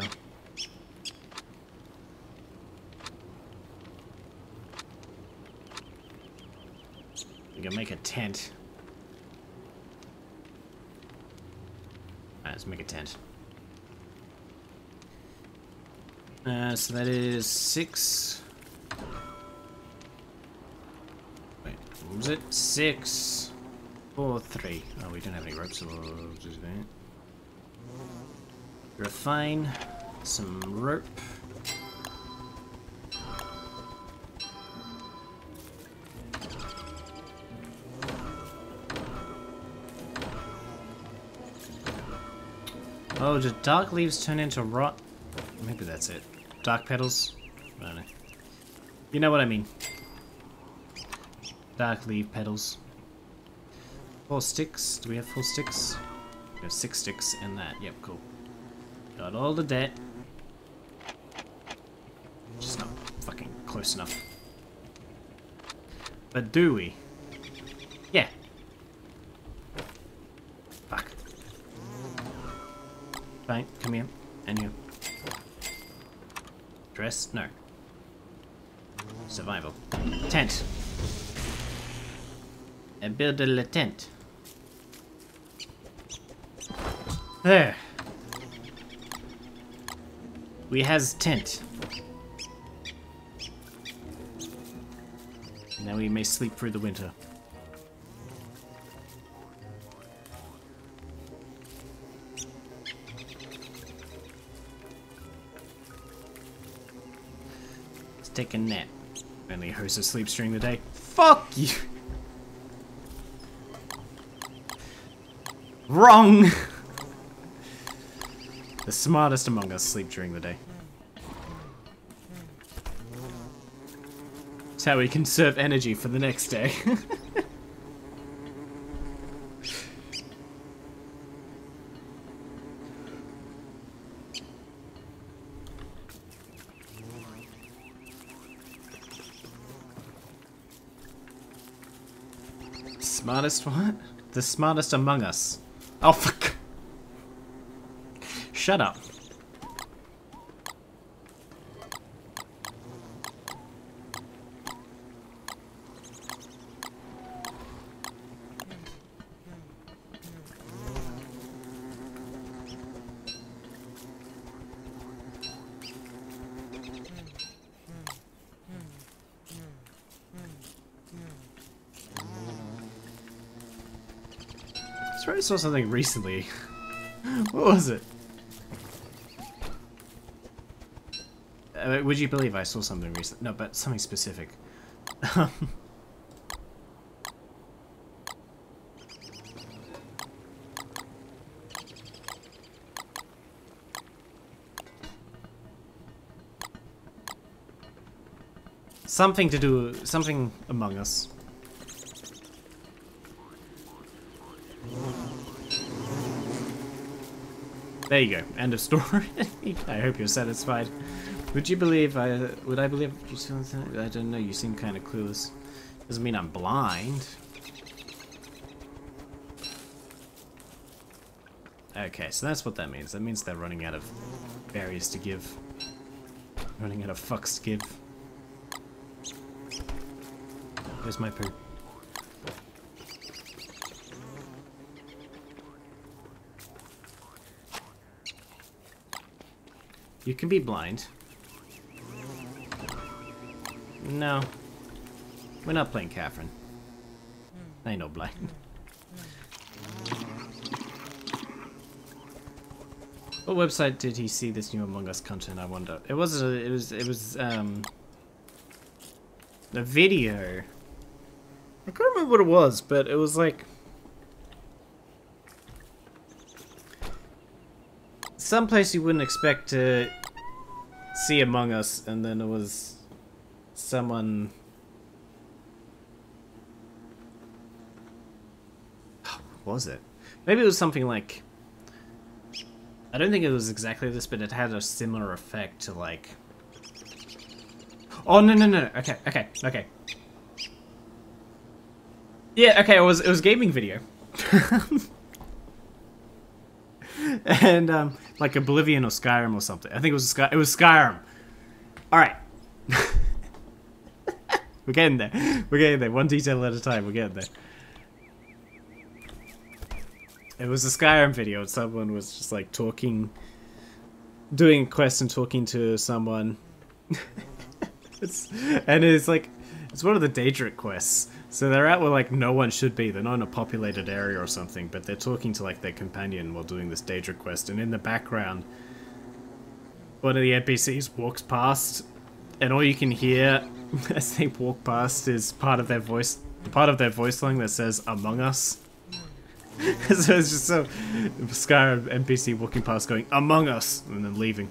We can make a tent. Alright, let's make a tent. Uh, so that is six. Wait, what was it? Six, four, three. Oh, we don't have any ropes, so we'll just do that. Refine some rope. Oh, did dark leaves turn into rot? Maybe that's it. Dark petals? I don't know. You know what I mean. Dark leaf petals. Four sticks. Do we have four sticks? We have six sticks and that. Yep, cool. Got all the debt. Just not fucking close enough. But do we? Yeah. Fuck. Fine, come here. And you. Dress? No. Survival. Tent. And build a tent. There. We has tent. Now we may sleep through the winter. Let's take a nap. Only host sleeps during the day. Fuck you! Wrong! The smartest among us sleep during the day. It's how we conserve energy for the next day. Smartest what? The smartest among us. Oh fuck. Shut up. I swear I saw something recently. What was it? Uh, would you believe I saw something recent? No, but something specific. Something to do, something Among Us. There you go. End of story. I hope you're satisfied. Would you believe I? Would I believe you saw that? I don't know. You seem kind of clueless. Doesn't mean I'm blind. Okay, so that's what that means. That means they're running out of berries to give. Running out of fucks to give. Where's my poo? You can be blind. No. We're not playing Qarren. I ain't no blind. What website did he see this new Among Us content, I wonder? It was a, it was it was um a video. I can't remember what it was, but it was like someplace you wouldn't expect to see Among Us, and then it was someone. What was it? Maybe it was something like I don't think it was exactly this, but it had a similar effect to like... Oh, no, no, no, okay, okay, okay. Yeah, okay, it was, it was gaming video. And, um, like Oblivion or Skyrim or something. I think it was Sky it was Skyrim. Alright. We're getting there. We're getting there. One detail at a time. We're getting there. It was a Skyrim video and someone was just like talking, doing a quest and talking to someone. It's, and it's like, it's one of the Daedric quests. So they're out where like no one should be. They're not in a populated area or something, but they're talking to like their companion while doing this Daedric quest. And in the background, one of the N P Cs walks past, and all you can hear as they walk past is part of their voice, part of their voice line that says "Among Us." So it's just so Skyrim N P C walking past, going "Among Us," and then leaving.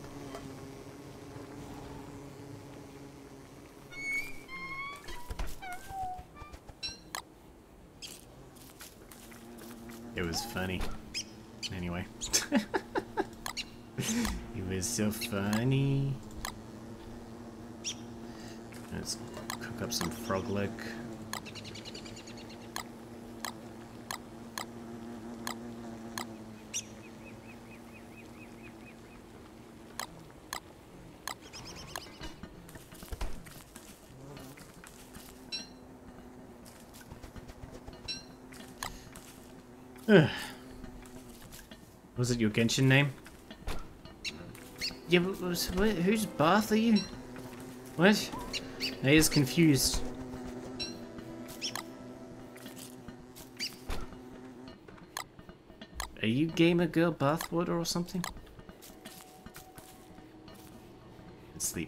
It was funny. Anyway. It was so funny. Let's cook up some frog leg. Was it your Genshin name? Yeah, but was, what, whose bath are you? What? I is confused. Are you Gamer Girl Bathwater or something? Let's sleep.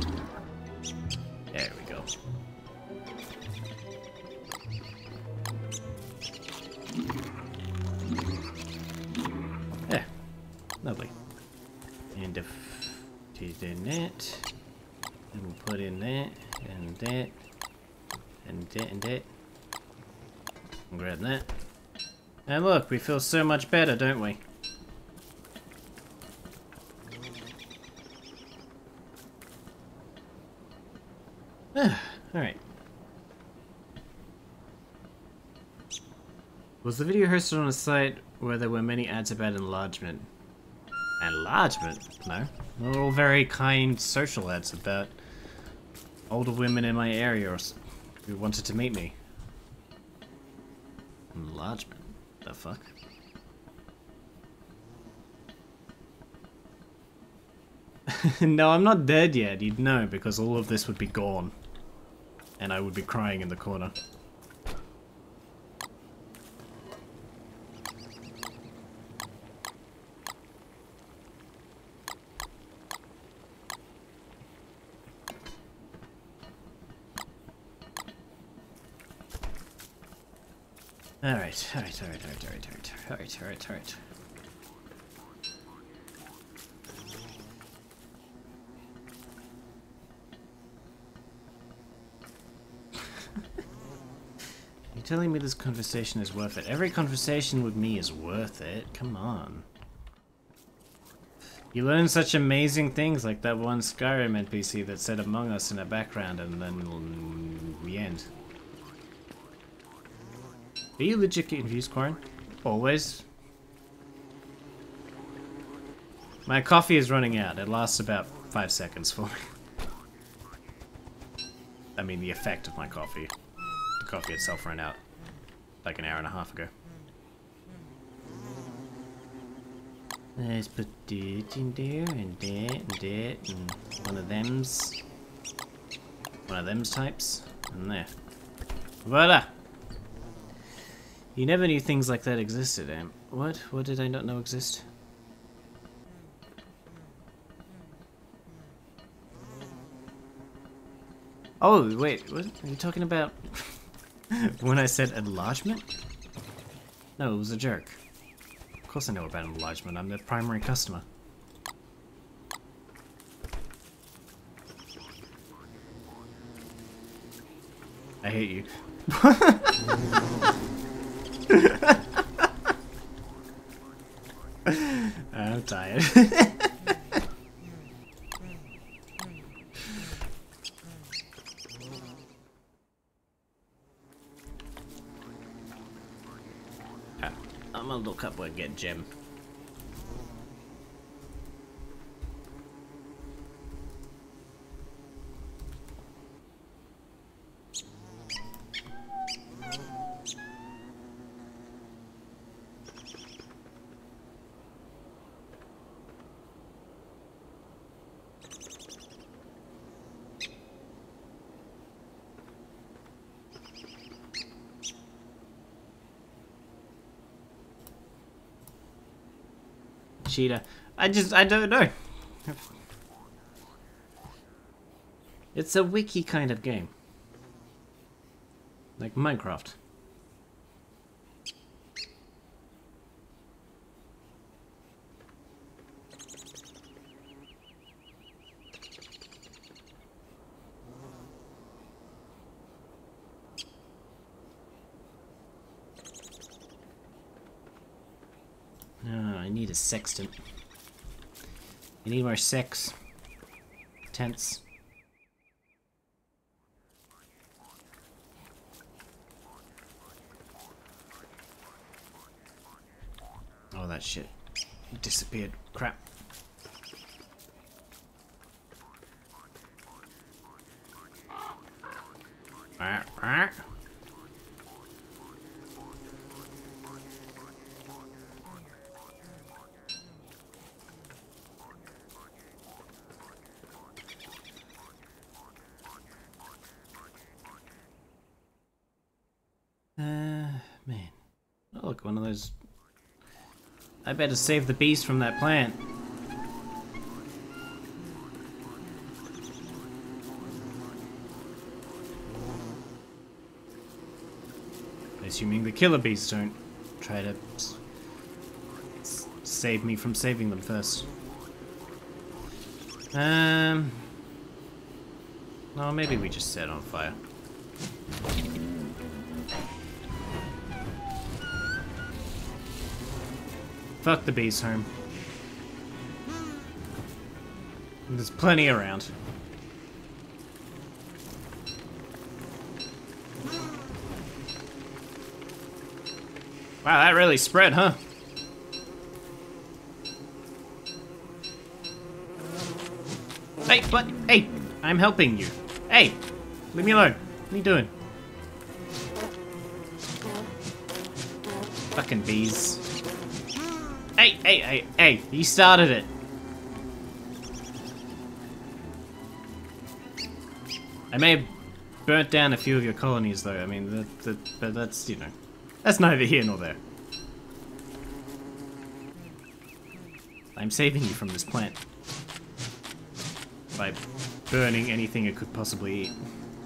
There we go. Yeah, lovely. And if she's in that, then we'll put in that, and that, and that, and that. And grab that. And look, we feel so much better, don't we? Alright. Was the video hosted on a site where there were many ads about enlargement? Enlargement? No. They're all very kind social ads about older women in my area or who wanted to meet me. Enlargement? The fuck? No, I'm not dead yet. You'd know because all of this would be gone. And I would be crying in the corner. Alright, alright, alright, alright, alright, alright, alright, alright, alright. You're telling me this conversation is worth it? Every conversation with me is worth it. Come on. You learn such amazing things like that one Skyrim N P C that said Among Us in the background and then we end. Are you legit confused, Qarren? Always? My coffee is running out. It lasts about five seconds for me. I mean, the effect of my coffee. The coffee itself ran out like an hour and a half ago. Let's put that in there, and that, and that, and one of them's. One of them's types. And there. Voila! You never knew things like that existed, Em. What? What did I not know exist? Oh, wait, what are you talking about? When I said enlargement? No, it was a joke. Of course I know about enlargement, I'm the primary customer. I hate you. tired. I'm gonna look up where to get gem. Cheetah. I just, I don't know. It's a wiki kind of game. Like Minecraft. Oh, I need a sextant. You need more sex. Tents. Oh, that shit disappeared. Crap. Ah, ah. Uh, man. Oh, look, one of those. I better save the bees from that plant. Assuming the killer bees don't try to s s save me from saving them first. Um. No, maybe we just set it on fire. Fuck the bees home. There's plenty around. Wow, that really spread, huh? Hey, but hey, I'm helping you. Hey, leave me alone. What are you doing? Fucking bees. Hey, hey, hey, hey, you started it. I may have burnt down a few of your colonies, though. I mean, that, that, but that's, you know, that's neither here nor there. I'm saving you from this plant by burning anything it could possibly eat.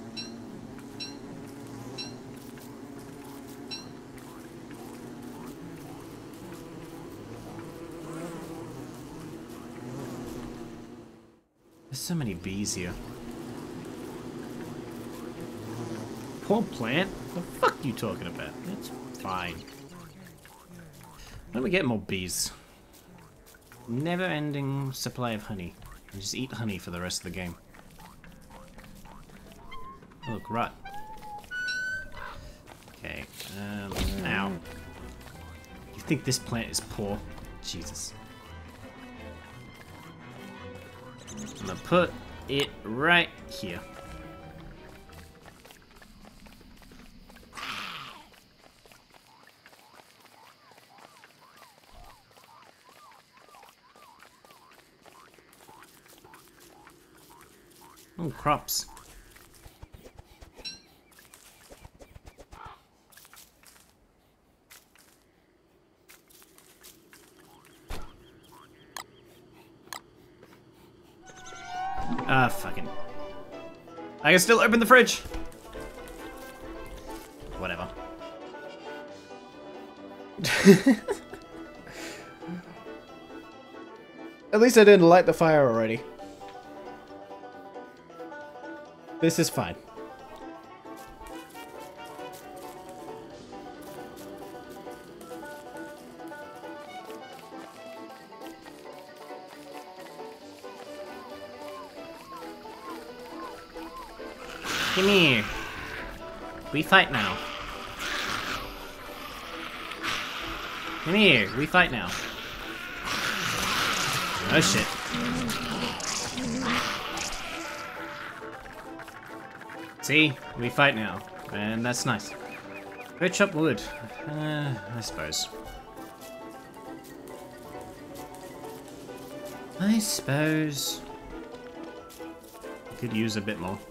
There's so many bees here. Poor plant? What the fuck are you talking about? It's fine. When do we get more bees? Never-ending supply of honey. I just eat honey for the rest of the game. Look, right. Okay. Um, ow. You think this plant is poor? Jesus. I'm gonna put it right here. Oh, crops. Ah, fucking. I can still open the fridge. Whatever. At least I didn't light the fire already. This is fine. Come here. We fight now. Come here. We fight now. Oh shit. See? We fight now. And that's nice. Go chop wood. Uh, I suppose. I suppose. Could use a bit more.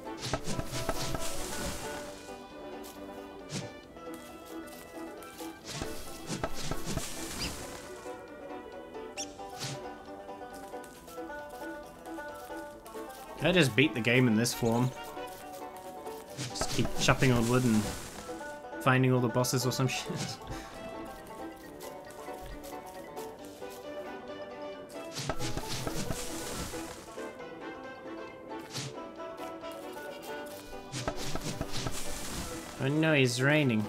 Can I just beat the game in this form? Just keep chopping on wood and finding all the bosses or some shit. Oh no, it's raining.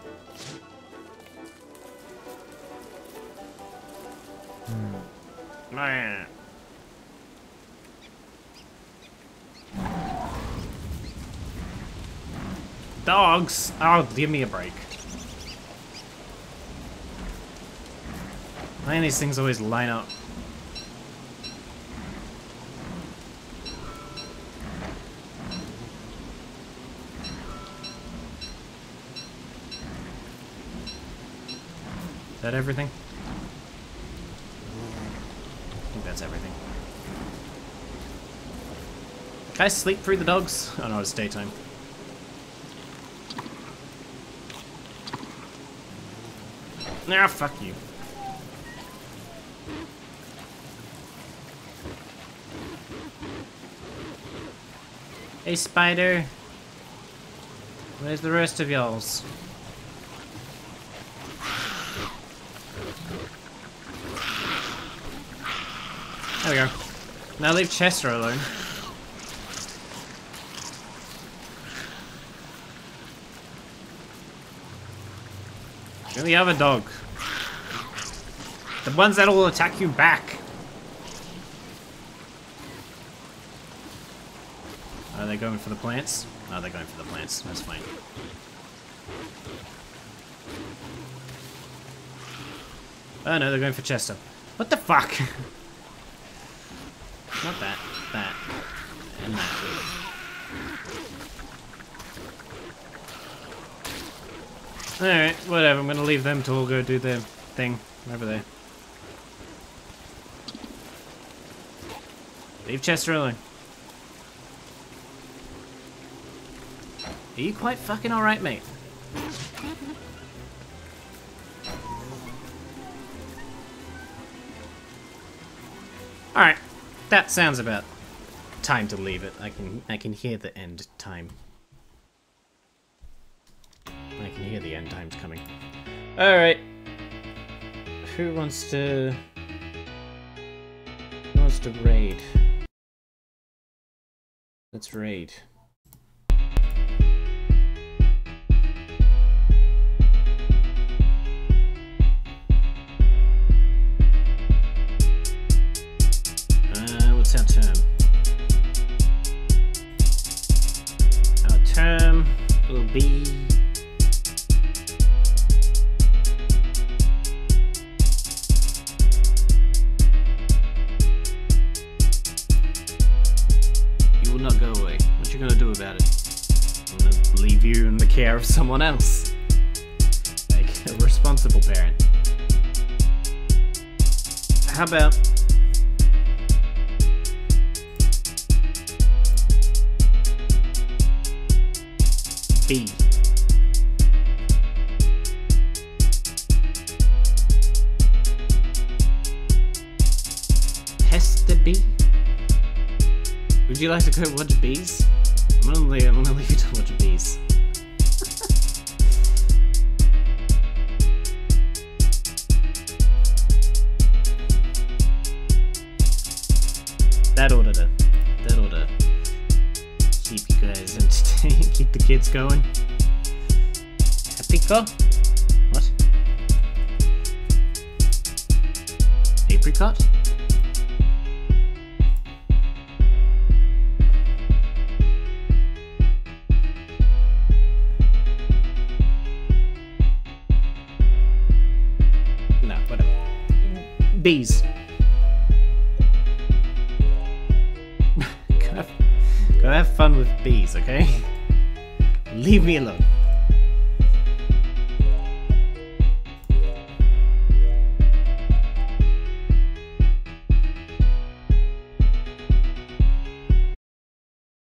Hmm. Man. Dogs! Oh, give me a break. Why do these things always line up? Is that everything? I think that's everything. Can I sleep through the dogs? Oh no, it's daytime. Nah, fuck you. Hey, spider. Where's the rest of y'alls? There we go. Now leave Chester alone. And the other dog. The ones that will attack you back. Are they going for the plants? Oh, they're going for the plants. That's fine. Oh no, they're going for Chester. What the fuck? Not that. That. And that. Alright, whatever. I'm gonna leave them to all go do their thing over there. Leave Chester alone. Are you quite fucking alright, mate? Alright. That sounds about time to leave it. I can I can hear the end time. I can hear the end times coming. Alright. Who wants to... Who wants to raid? Let's raid. Uh, what's our term? Our term will be... not go away. What you gonna do about it? I'm gonna leave you in the care of someone else. Like a responsible parent. How about... B. Hester B? Would you like to go watch bees? I'm gonna leave, I'm gonna leave you to watch bees. That oughta to, that oughta keep you guys entertained, keep the kids going. Apricot? What? Apricot? Bees. Go have, go have fun with bees, okay? Leave me alone.